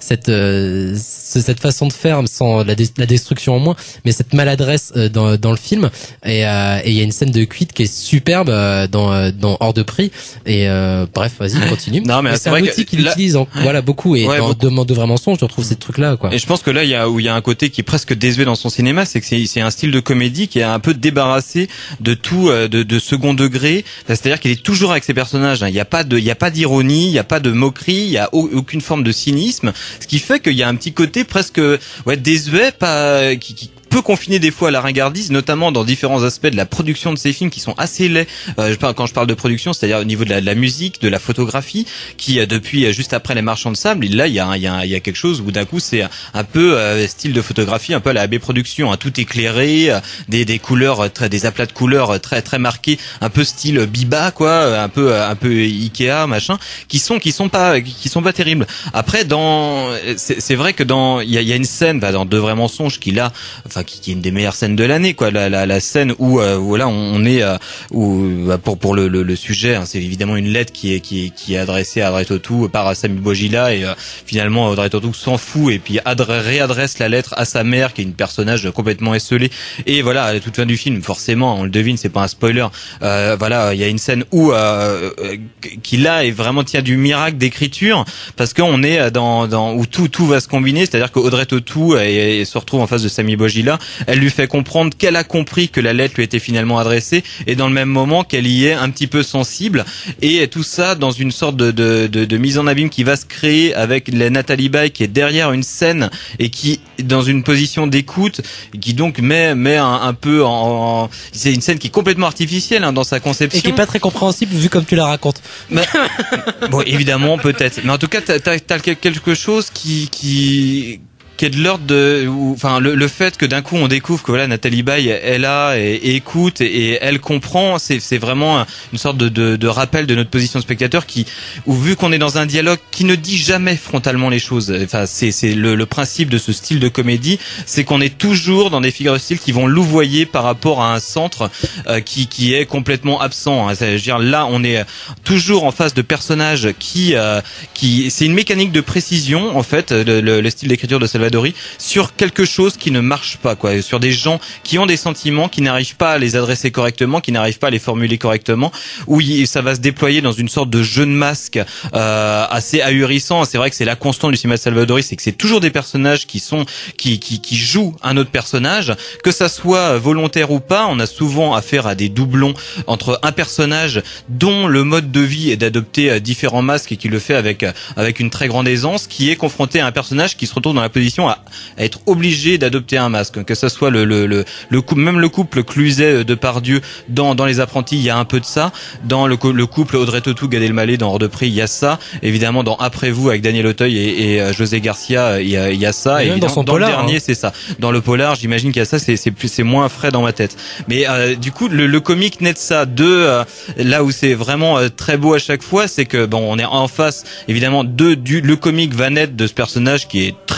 façon de faire sans la destruction en moins, mais cette maladresse dans le film. Et il y a une scène de cuite qui est superbe dans Hors de prix. Et bref, vas-y, continue. Non, mais c'est un outil qu'il utilise voilà beaucoup. Et dans De Vrais Mensonges, je retrouve ces trucs là, quoi. Et je pense que là il y a un côté qui est presque désuet dans son cinéma, c'est que c'est un style de comédie qui est un peu débarrassé de tout de second degré. C'est-à-dire qu'il est toujours avec ses personnages. Il y a pas d'ironie, il y a pas de moquerie, il y a aucune forme de cynisme, ce qui fait qu'il y a un petit côté presque désuet, pas qui peut confiner des fois à la ringardise, notamment dans différents aspects de la production de ces films qui sont assez laids. Quand je parle de production, c'est-à-dire au niveau de la musique, de la photographie, qui depuis juste après Les Marchands de Sable, là il y a quelque chose où d'un coup c'est un peu style de photographie, un peu à la AB Productions, tout éclairé, des couleurs des aplats de couleurs très très marqués, un peu style Biba, quoi, un peu Ikea, machin, qui sont pas terribles. Après c'est vrai que il y a une scène dans De Vrais Mensonges qui là, qui est une des meilleures scènes de l'année, quoi, la scène où voilà, on est pour le sujet, c'est évidemment une lettre qui est adressée à Audrey Tautou par Samy Bouajila, et finalement Audrey Tautou s'en fout et puis réadresse la lettre à sa mère, qui est une personnage complètement esseulée. Et voilà, à la toute fin du film, forcément, on le devine, c'est pas un spoiler, voilà, il y a une scène où qui là est vraiment tient du miracle d'écriture, parce qu'on est dans où tout va se combiner, c'est-à-dire que Audrey Tautou se retrouve en face de Samy Bouajila. Elle lui fait comprendre qu'elle a compris que la lettre lui était finalement adressée, et dans le même moment qu'elle y est un petit peu sensible, et tout ça dans une sorte de mise en abîme qui va se créer avec la Nathalie Baye qui est derrière une scène et qui dans une position d'écoute, qui donc met un peu c'est une scène qui est complètement artificielle dans sa conception et qui est pas très compréhensible vu comme tu la racontes. Mais, bon, évidemment, peut-être, mais en tout cas t'as quelque chose qui est de l'ordre le fait que d'un coup on découvre que voilà, Nathalie Baye est là et écoute et elle comprend, c'est vraiment une sorte de rappel de notre position de spectateur où vu qu'on est dans un dialogue qui ne dit jamais frontalement les choses, c'est le principe de ce style de comédie, c'est qu'on est toujours dans des figures de style qui vont louvoyer par rapport à un centre qui est complètement absent. Je veux dire, là on est toujours en face de personnages qui c'est une mécanique de précision en fait, le style d'écriture de Salvadori sur quelque chose qui ne marche pas, quoi, sur des gens qui ont des sentiments, qui n'arrivent pas à les adresser correctement, qui n'arrivent pas à les formuler correctement, où ça va se déployer dans une sorte de jeu de masque assez ahurissant. C'est vrai que c'est la constante du cinéma de Salvadori, c'est que c'est toujours des personnages qui jouent un autre personnage, que ça soit volontaire ou pas. On a souvent affaire à des doublons entre un personnage dont le mode de vie est d'adopter différents masques et qui le fait avec une très grande aisance, qui est confronté à un personnage qui se retrouve dans la position à être obligé d'adopter un masque, que ça soit le couple, même le couple Cluzet Depardieu dans Les Apprentis, il y a un peu de ça. Dans le couple Audrey Tautou Gad Elmaleh dans Hors de prix, il y a ça. Évidemment dans Après vous avec Daniel Auteuil et José Garcia, il y a ça. Et dans le dernier, c'est ça. Dans le polar, j'imagine qu'il y a ça. C'est moins frais dans ma tête. Mais du coup, le comique naît de ça. Là où c'est vraiment très beau à chaque fois, c'est que on est en face évidemment le comique va naître de ce personnage qui est très à l'aise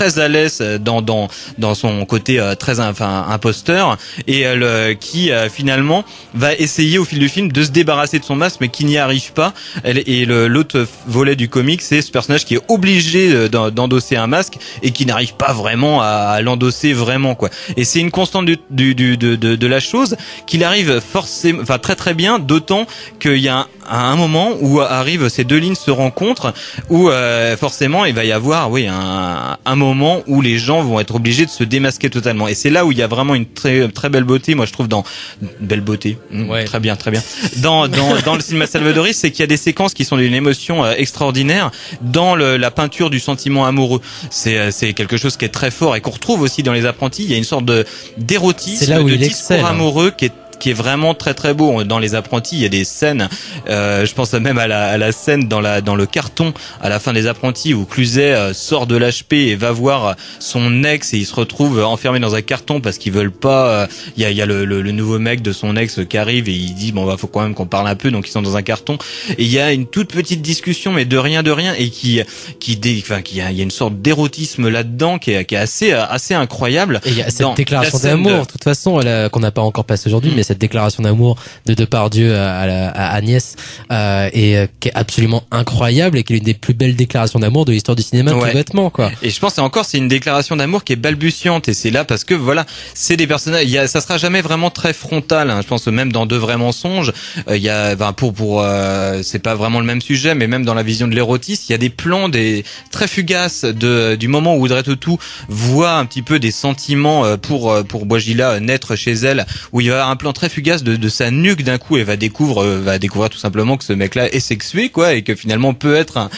princesse dans son côté très imposteur, et qui finalement va essayer au fil du film de se débarrasser de son masque, mais qui n'y arrive pas. Et l'autre volet du comic, c'est ce personnage qui est obligé d'endosser un masque et qui n'arrive pas vraiment à l'endosser vraiment, quoi. Et c'est une constante de la chose qu'il arrive forcément, enfin très très bien, d'autant qu'il y a un moment où arrivent ces deux lignes se rencontrent, où forcément il va y avoir un moment où les gens vont être obligés de se démasquer totalement. Et c'est là où il y a vraiment une très très belle beauté, moi je trouve, dans belle beauté. Très bien. Dans le cinéma salvadorien, c'est qu'il y a des séquences qui sont d'une émotion extraordinaire dans la peinture du sentiment amoureux. C'est quelque chose qui est très fort et qu'on retrouve aussi dans Les Apprentis. Il y a une sorte d'érotisme, de discours amoureux qui est vraiment très très beau. Dans Les Apprentis, il y a des scènes, je pense même à la scène dans le carton à la fin des Apprentis où Cluzet sort de l'HP et va voir son ex, et il se retrouve enfermé dans un carton parce qu'ils veulent pas, il y a le nouveau mec de son ex qui arrive et il dit faut quand même qu'on parle un peu, donc ils sont dans un carton, et il y a une toute petite discussion mais de rien, et il y a une sorte d'érotisme là-dedans qui est assez incroyable. Et il y a cette déclaration d'amour, de toute façon, qu'on n'a pas encore passé aujourd'hui, mais cette déclaration d'amour de Depardieu à Agnès et qui est absolument incroyable et qui est l'une des plus belles déclarations d'amour de l'histoire du cinéma, tout bêtement, quoi. Et je pense c'est une déclaration d'amour qui est balbutiante, et c'est là parce que c'est des personnages, ça sera jamais vraiment très frontal, hein. Je pense même dans Deux vrais mensonges, il y a c'est pas vraiment le même sujet, mais même dans la vision de l'érotisme, il y a des plans très fugaces du moment où Audrey Tautou voit un petit peu des sentiments pour Bouajila naître chez elle, où il va y avoir un plan très fugace de sa nuque d'un coup, et va découvrir tout simplement que ce mec-là est sexué, quoi, et que finalement peut être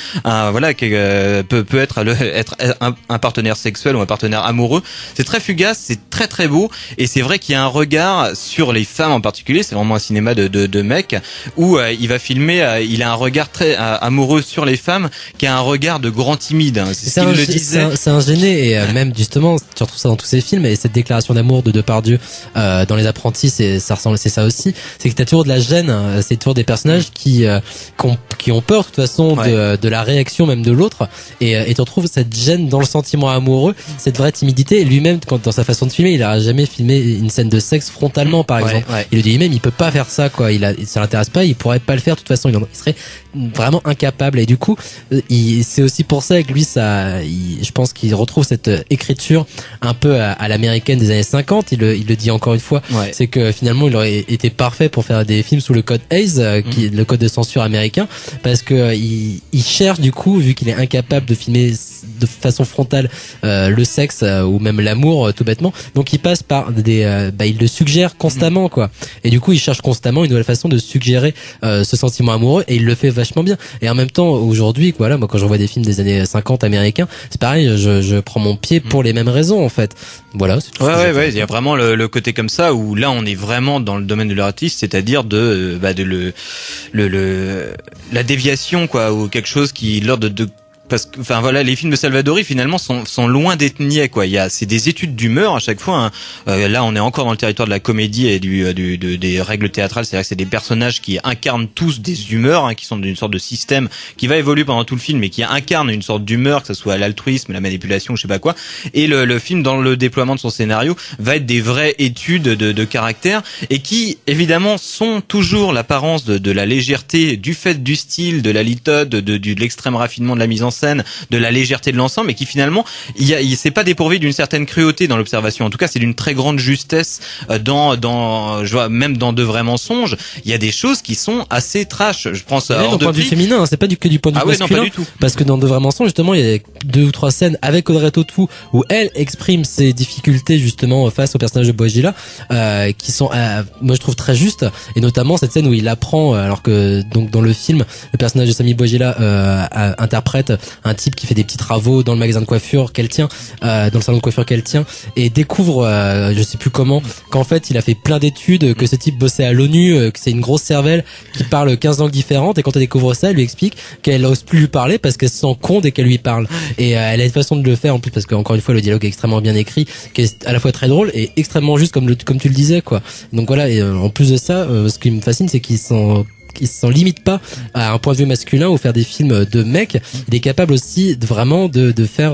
peut être un partenaire sexuel ou un partenaire amoureux. C'est très fugace, c'est très très beau, et c'est vrai qu'il y a un regard sur les femmes en particulier. C'est vraiment un cinéma de mecs où il va filmer, il a un regard très amoureux sur les femmes, qui a un regard de grand timide, hein. C'est un gêné, et même justement tu retrouves ça dans tous ces films, et cette déclaration d'amour de Depardieu dans Les Apprentis, c'est ça aussi, c'est que t'as toujours de la gêne, c'est toujours des personnages qui ont peur de toute façon de la réaction même de l'autre, et tu retrouves cette gêne dans le sentiment amoureux, cette vraie timidité. Et lui-même, dans sa façon de filmer, il a jamais filmé une scène de sexe frontalement, par exemple. Il le dit lui-même, il peut pas faire ça, quoi. Ça l'intéresse pas, il pourrait pas le faire de toute façon, il serait vraiment incapable. Et du coup, c'est aussi pour ça que lui, je pense qu'il retrouve cette écriture un peu à l'américaine des années 50. Il le dit encore une fois, c'est que finalement il aurait été parfait pour faire des films sous le code Hays, qui est le code de censure américain, parce que il cherche, du coup, vu qu'il est incapable de filmer de façon frontale le sexe ou même l'amour, tout bêtement, donc il passe par il le suggère constamment, quoi. Et du coup il cherche constamment une nouvelle façon de suggérer ce sentiment amoureux, et il le fait vachement bien. Et en même temps, aujourd'hui, moi quand je revois des films des années 50 américains, c'est pareil, je prends mon pied pour les mêmes raisons, en fait. Voilà, c'est tout. Il y a vraiment le côté comme ça, où là on est vraiment dans le domaine de l'artiste, c'est-à-dire la déviation, quoi, ou quelque chose qui l'ordre de parce que, les films de Salvadori finalement sont loin d'être niais, quoi. C'est des études d'humeur à chaque fois, hein. Là, on est encore dans le territoire de la comédie et des règles théâtrales. C'est-à-dire que c'est des personnages qui incarnent tous des humeurs, hein, qui sont d'une sorte de système qui va évoluer pendant tout le film, mais qui incarne une sorte d'humeur, que ce soit l'altruisme, la manipulation, je sais pas quoi. Et le film, dans le déploiement de son scénario, va être des vraies études de caractère, et qui évidemment sont toujours l'apparence de la légèreté, du fait du style, de la litote, de l'extrême raffinement de la mise en scène, de la légèreté de l'ensemble, et qui finalement c'est pas dépourvu d'une certaine cruauté dans l'observation. En tout cas, c'est d'une très grande justesse je vois, même dans Deux vrais mensonges, il y a des choses qui sont assez trash. Je pense à Hors de Prix. Du féminin, hein, c'est pas que du point de vue masculin. Non, pas du tout. Parce que dans Deux vrais mensonges, justement, il y a 2 ou 3 scènes avec Audrey Tautou où elle exprime ses difficultés justement face au personnage de Bouajila, qui sont, moi je trouve, très justes. Et notamment cette scène où il apprend, alors que donc dans le film, le personnage de Samy Bouajila interprète un type qui fait des petits travaux dans le magasin de coiffure qu'elle tient, dans le salon de coiffure qu'elle tient, et découvre, je sais plus comment, qu'en fait il a fait plein d'études, que ce type bossait à l'ONU, que c'est une grosse cervelle qui parle 15 langues différentes, et quand elle découvre ça, elle lui explique qu'elle ose plus lui parler parce qu'elle se sent con dès qu'elle lui parle. Et elle a une façon de le faire en plus, parce qu'encore une fois le dialogue est extrêmement bien écrit, qui est à la fois très drôle et extrêmement juste, comme tu le disais, quoi. Donc voilà, et en plus de ça, ce qui me fascine, c'est qu'ils s'en limite pas à un point de vue masculin ou faire des films de mecs. Il est capable aussi de vraiment de faire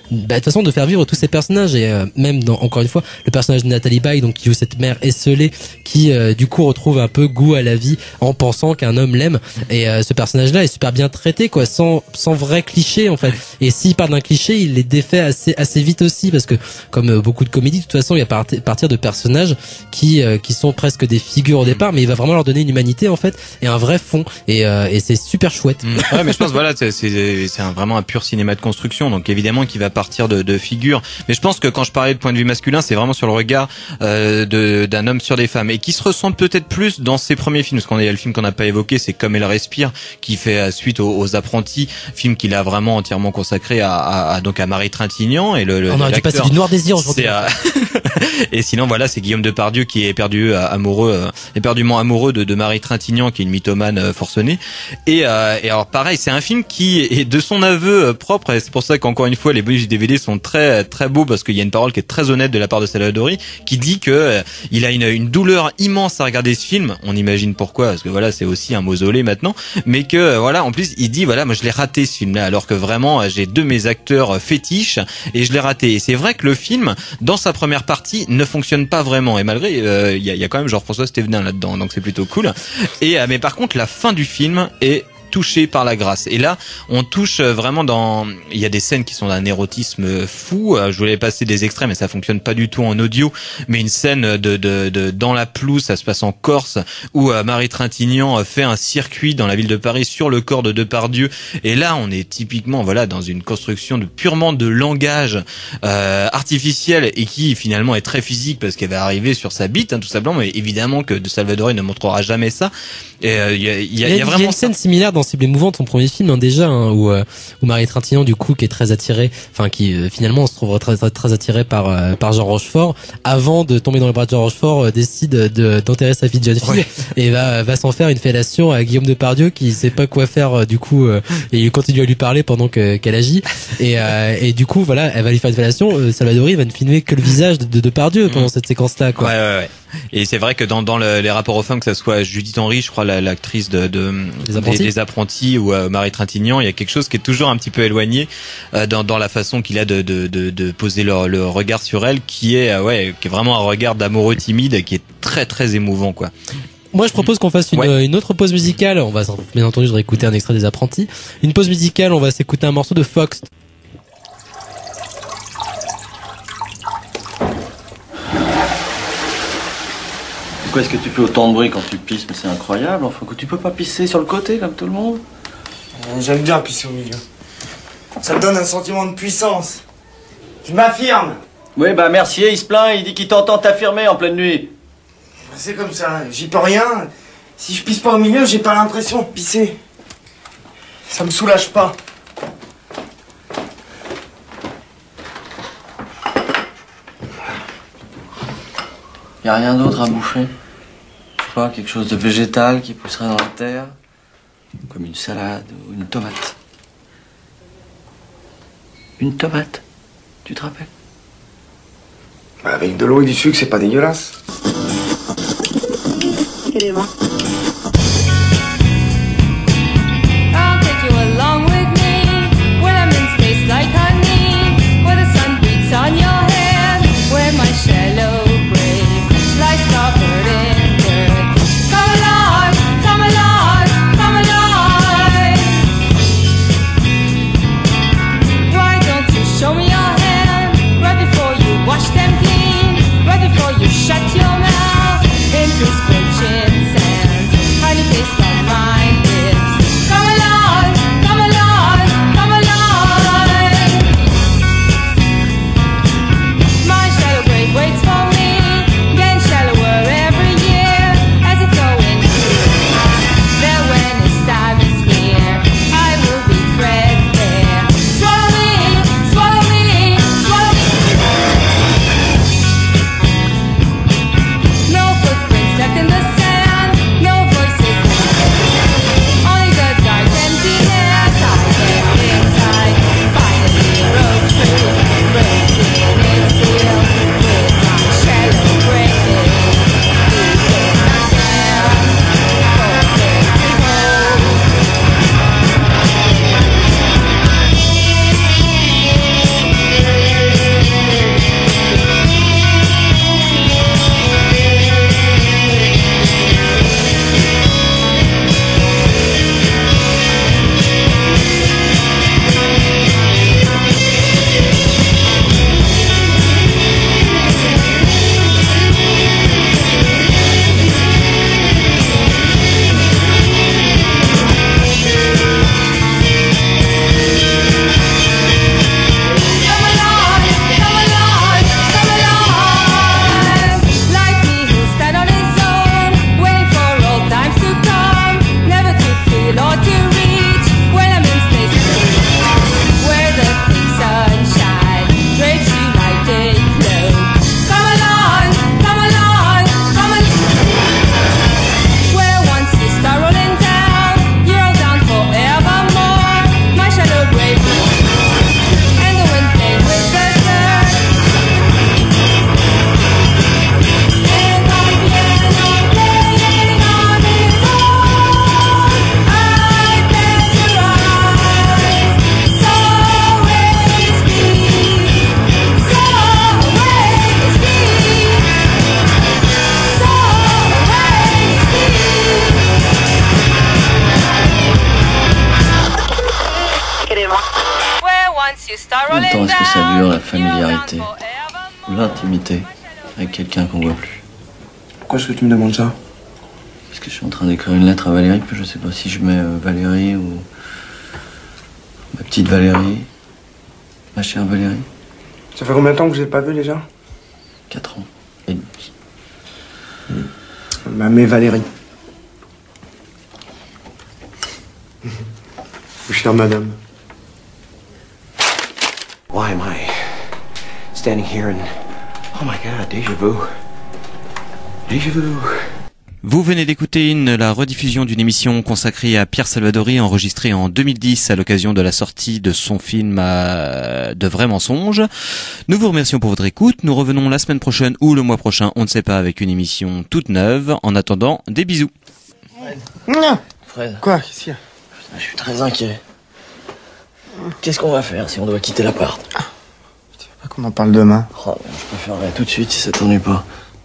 de toute façon de faire vivre tous ces personnages et même dans, encore une fois, le personnage de Nathalie Baye, donc qui joue cette mère esseulée qui du coup retrouve un peu goût à la vie en pensant qu'un homme l'aime, et ce personnage-là est super bien traité, quoi, sans vrai cliché en fait. Et s'il part d'un cliché, il les défait assez vite aussi, parce que comme beaucoup de comédies, de toute façon, il va partir de personnages qui sont presque des figures au départ, mais il va vraiment leur donner une humanité en fait et un vrai fond, et c'est super chouette. Ouais, mais je pense voilà, c'est vraiment un pur cinéma de construction, donc évidemment qu'il va partir de figures, mais je pense que quand je parlais de point de vue masculin, c'est vraiment sur le regard d'un homme sur des femmes, et qui se ressent peut-être plus dans ses premiers films, parce qu'on a le film qu'on n'a pas évoqué, c'est Comme elle respire, qui fait suite aux Apprentis, film qu'il a vraiment entièrement consacré à Marie Trintignant, et on aurait dû passer du Noir Désir aujourd'hui. Et sinon voilà, c'est Guillaume Depardieu qui est éperdument amoureux de Marie Trintignant, qui est une mythomane forcenée, et alors pareil, c'est un film qui est de son aveu propre, et c'est pour ça qu'encore une fois les bonus du DVD sont très très beaux, parce qu'il y a une parole qui est très honnête de la part de Salvadori, qui dit que il a une douleur immense à regarder ce film. On imagine pourquoi, parce que voilà, c'est aussi un mausolée maintenant, mais que voilà, en plus il dit voilà, moi je l'ai raté ce film-là, alors que vraiment j'ai deux de mes acteurs fétiches et je l'ai raté. Et c'est vrai que le film, dans sa première partie, ne fonctionne pas vraiment, et malgré il y a quand même Jean-François Stévenin là-dedans, donc c'est plutôt cool. Et mais par contre la fin du film est touché par la grâce, et là on touche vraiment il y a des scènes qui sont d'un érotisme fou. Je voulais passer des extraits, mais ça fonctionne pas du tout en audio, mais une scène dans la pelouse, ça se passe en Corse, où Marie Trintignant fait un circuit dans la ville de Paris sur le corps de Depardieu, et là on est typiquement voilà dans une construction purement de langage artificiel, et qui finalement est très physique, parce qu'elle va arriver sur sa bite, tout simplement, mais évidemment que de Salvadori ne montrera jamais ça. Et il y a vraiment une scène similaire dans Cible émouvante, son premier film où Marie Trintignant, du coup, qui est très attirée, enfin qui finalement on se trouve très attirée par Jean Rochefort, avant de tomber dans les bras de Jean Rochefort, décide d'enterrer sa fille de jeune fille, et va s'en faire une fellation à Guillaume Depardieu, qui sait pas quoi faire du coup, et il continue à lui parler pendant qu'elle agit, et du coup voilà, elle va lui faire une fellation. Salvadori va ne filmer que le visage de Depardieu pendant cette séquence-là, quoi. Ouais. Et c'est vrai que dans les rapports aux femmes, que ça soit Judith Henry, je crois l'actrice des Apprentis, ou Marie Trintignant, il y a quelque chose qui est toujours un petit peu éloigné dans la façon qu'il a de poser le regard sur elle, qui est vraiment un regard d'amoureux timide, qui est très très émouvant, quoi. Moi, je propose qu'on fasse une autre pause musicale. On va bien entendu réécouter un extrait des Apprentis. Une pause musicale, on va s'écouter un morceau de Fox. Pourquoi est-ce que tu fais autant de bruit quand tu pisses? Mais c'est incroyable, enfin, que tu peux pas pisser sur le côté comme tout le monde. J'aime bien pisser au milieu. Ça me donne un sentiment de puissance. Je m'affirme. Oui, bah Mercier, il se plaint, il dit qu'il t'entend t'affirmer en pleine nuit. C'est comme ça, j'y peux rien. Si je pisse pas au milieu, j'ai pas l'impression de pisser. Ça me soulage pas. Y a rien d'autre à bouffer? Je sais pas, quelque chose de végétal qui pousserait dans la terre? Comme une salade ou une tomate. Une tomate? Tu te rappelles? Bah avec de l'eau et du sucre, c'est pas dégueulasse. I'll take you along with me, where the mints taste like honey, where the sun beats on your hair, where my shallow grave lies covered in dirt. Come alive, come alive, come alive. Why don't you show me your hands right before you wash them clean, right before you shut your mouth in prescription sand? familiarité ou l'intimité avec quelqu'un qu'on voit plus. Pourquoi est-ce que tu me demandes ça? Parce que je suis en train d'écrire une lettre à Valérie, puis je sais pas si je mets Valérie ou ma petite Valérie, ma chère Valérie. Ça fait combien de temps que je l'ai pas vu déjà? 4 ans et demi. Ma mère Valérie. Chère madame. Why am I standing here and... Oh my god, déjà vu. Déjà vu. Vous venez d'écouter la rediffusion d'une émission consacrée à Pierre Salvadori, enregistrée en 2010 à l'occasion de la sortie de son film De vrais mensonges. Nous vous remercions pour votre écoute. Nous revenons la semaine prochaine ou le mois prochain, on ne sait pas, avec une émission toute neuve. En attendant, des bisous. Non. Fred. Quoi? Qu'est-ce qu'il y a? Je suis très inquiet. Qu'est-ce qu'on va faire si on doit quitter l'appart? Pas qu'on en parle demain. Oh, je préférerais tout de suite si ça t'ennuie pas.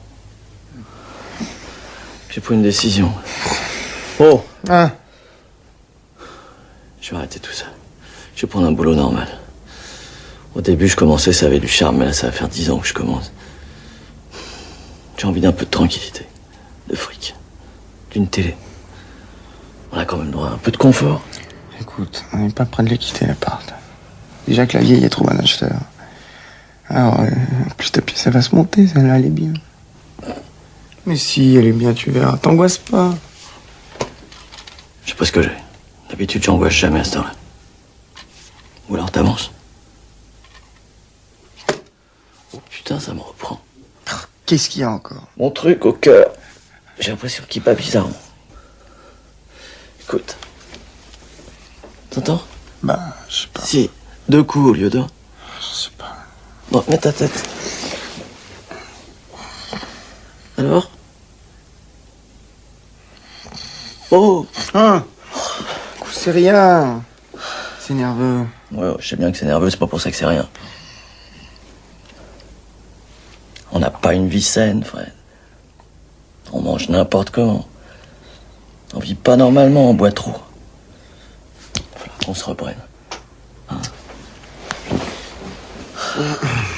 J'ai pris une décision. Oh! Ah. Je vais arrêter tout ça. Je vais prendre un boulot normal. Au début, je commençais, ça avait du charme, mais là, ça va faire 10 ans que je commence. J'ai envie d'un peu de tranquillité, de fric, d'une télé. On a quand même droit à un peu de confort. Écoute, on n'est pas près de les quitter l'appart. Déjà que la vieille a trouvé un acheteur. Alors, en plus ta pièce, elle va se monter, celle-là, elle est bien. Mais si, elle est bien, tu verras. T'angoisses pas. Je sais pas ce que j'ai. D'habitude, j'angoisse jamais à cette heure-là. Ou alors t'avances. Oh putain, ça me reprend. Qu'est-ce qu'il y a encore? Mon truc au cœur. J'ai l'impression qu'il bat bizarrement. Écoute. T'entends? Bah, je sais pas. Si, 2 coups au lieu d'un. Je sais pas. Bon, mets ta tête. Alors? Oh! Ah! C'est rien. C'est nerveux. Ouais, je sais bien que c'est nerveux, c'est pas pour ça que c'est rien. On n'a pas une vie saine, Fred. On mange n'importe comment. On vit pas normalement, on boit trop. Faut qu'on se reprenne. Hein?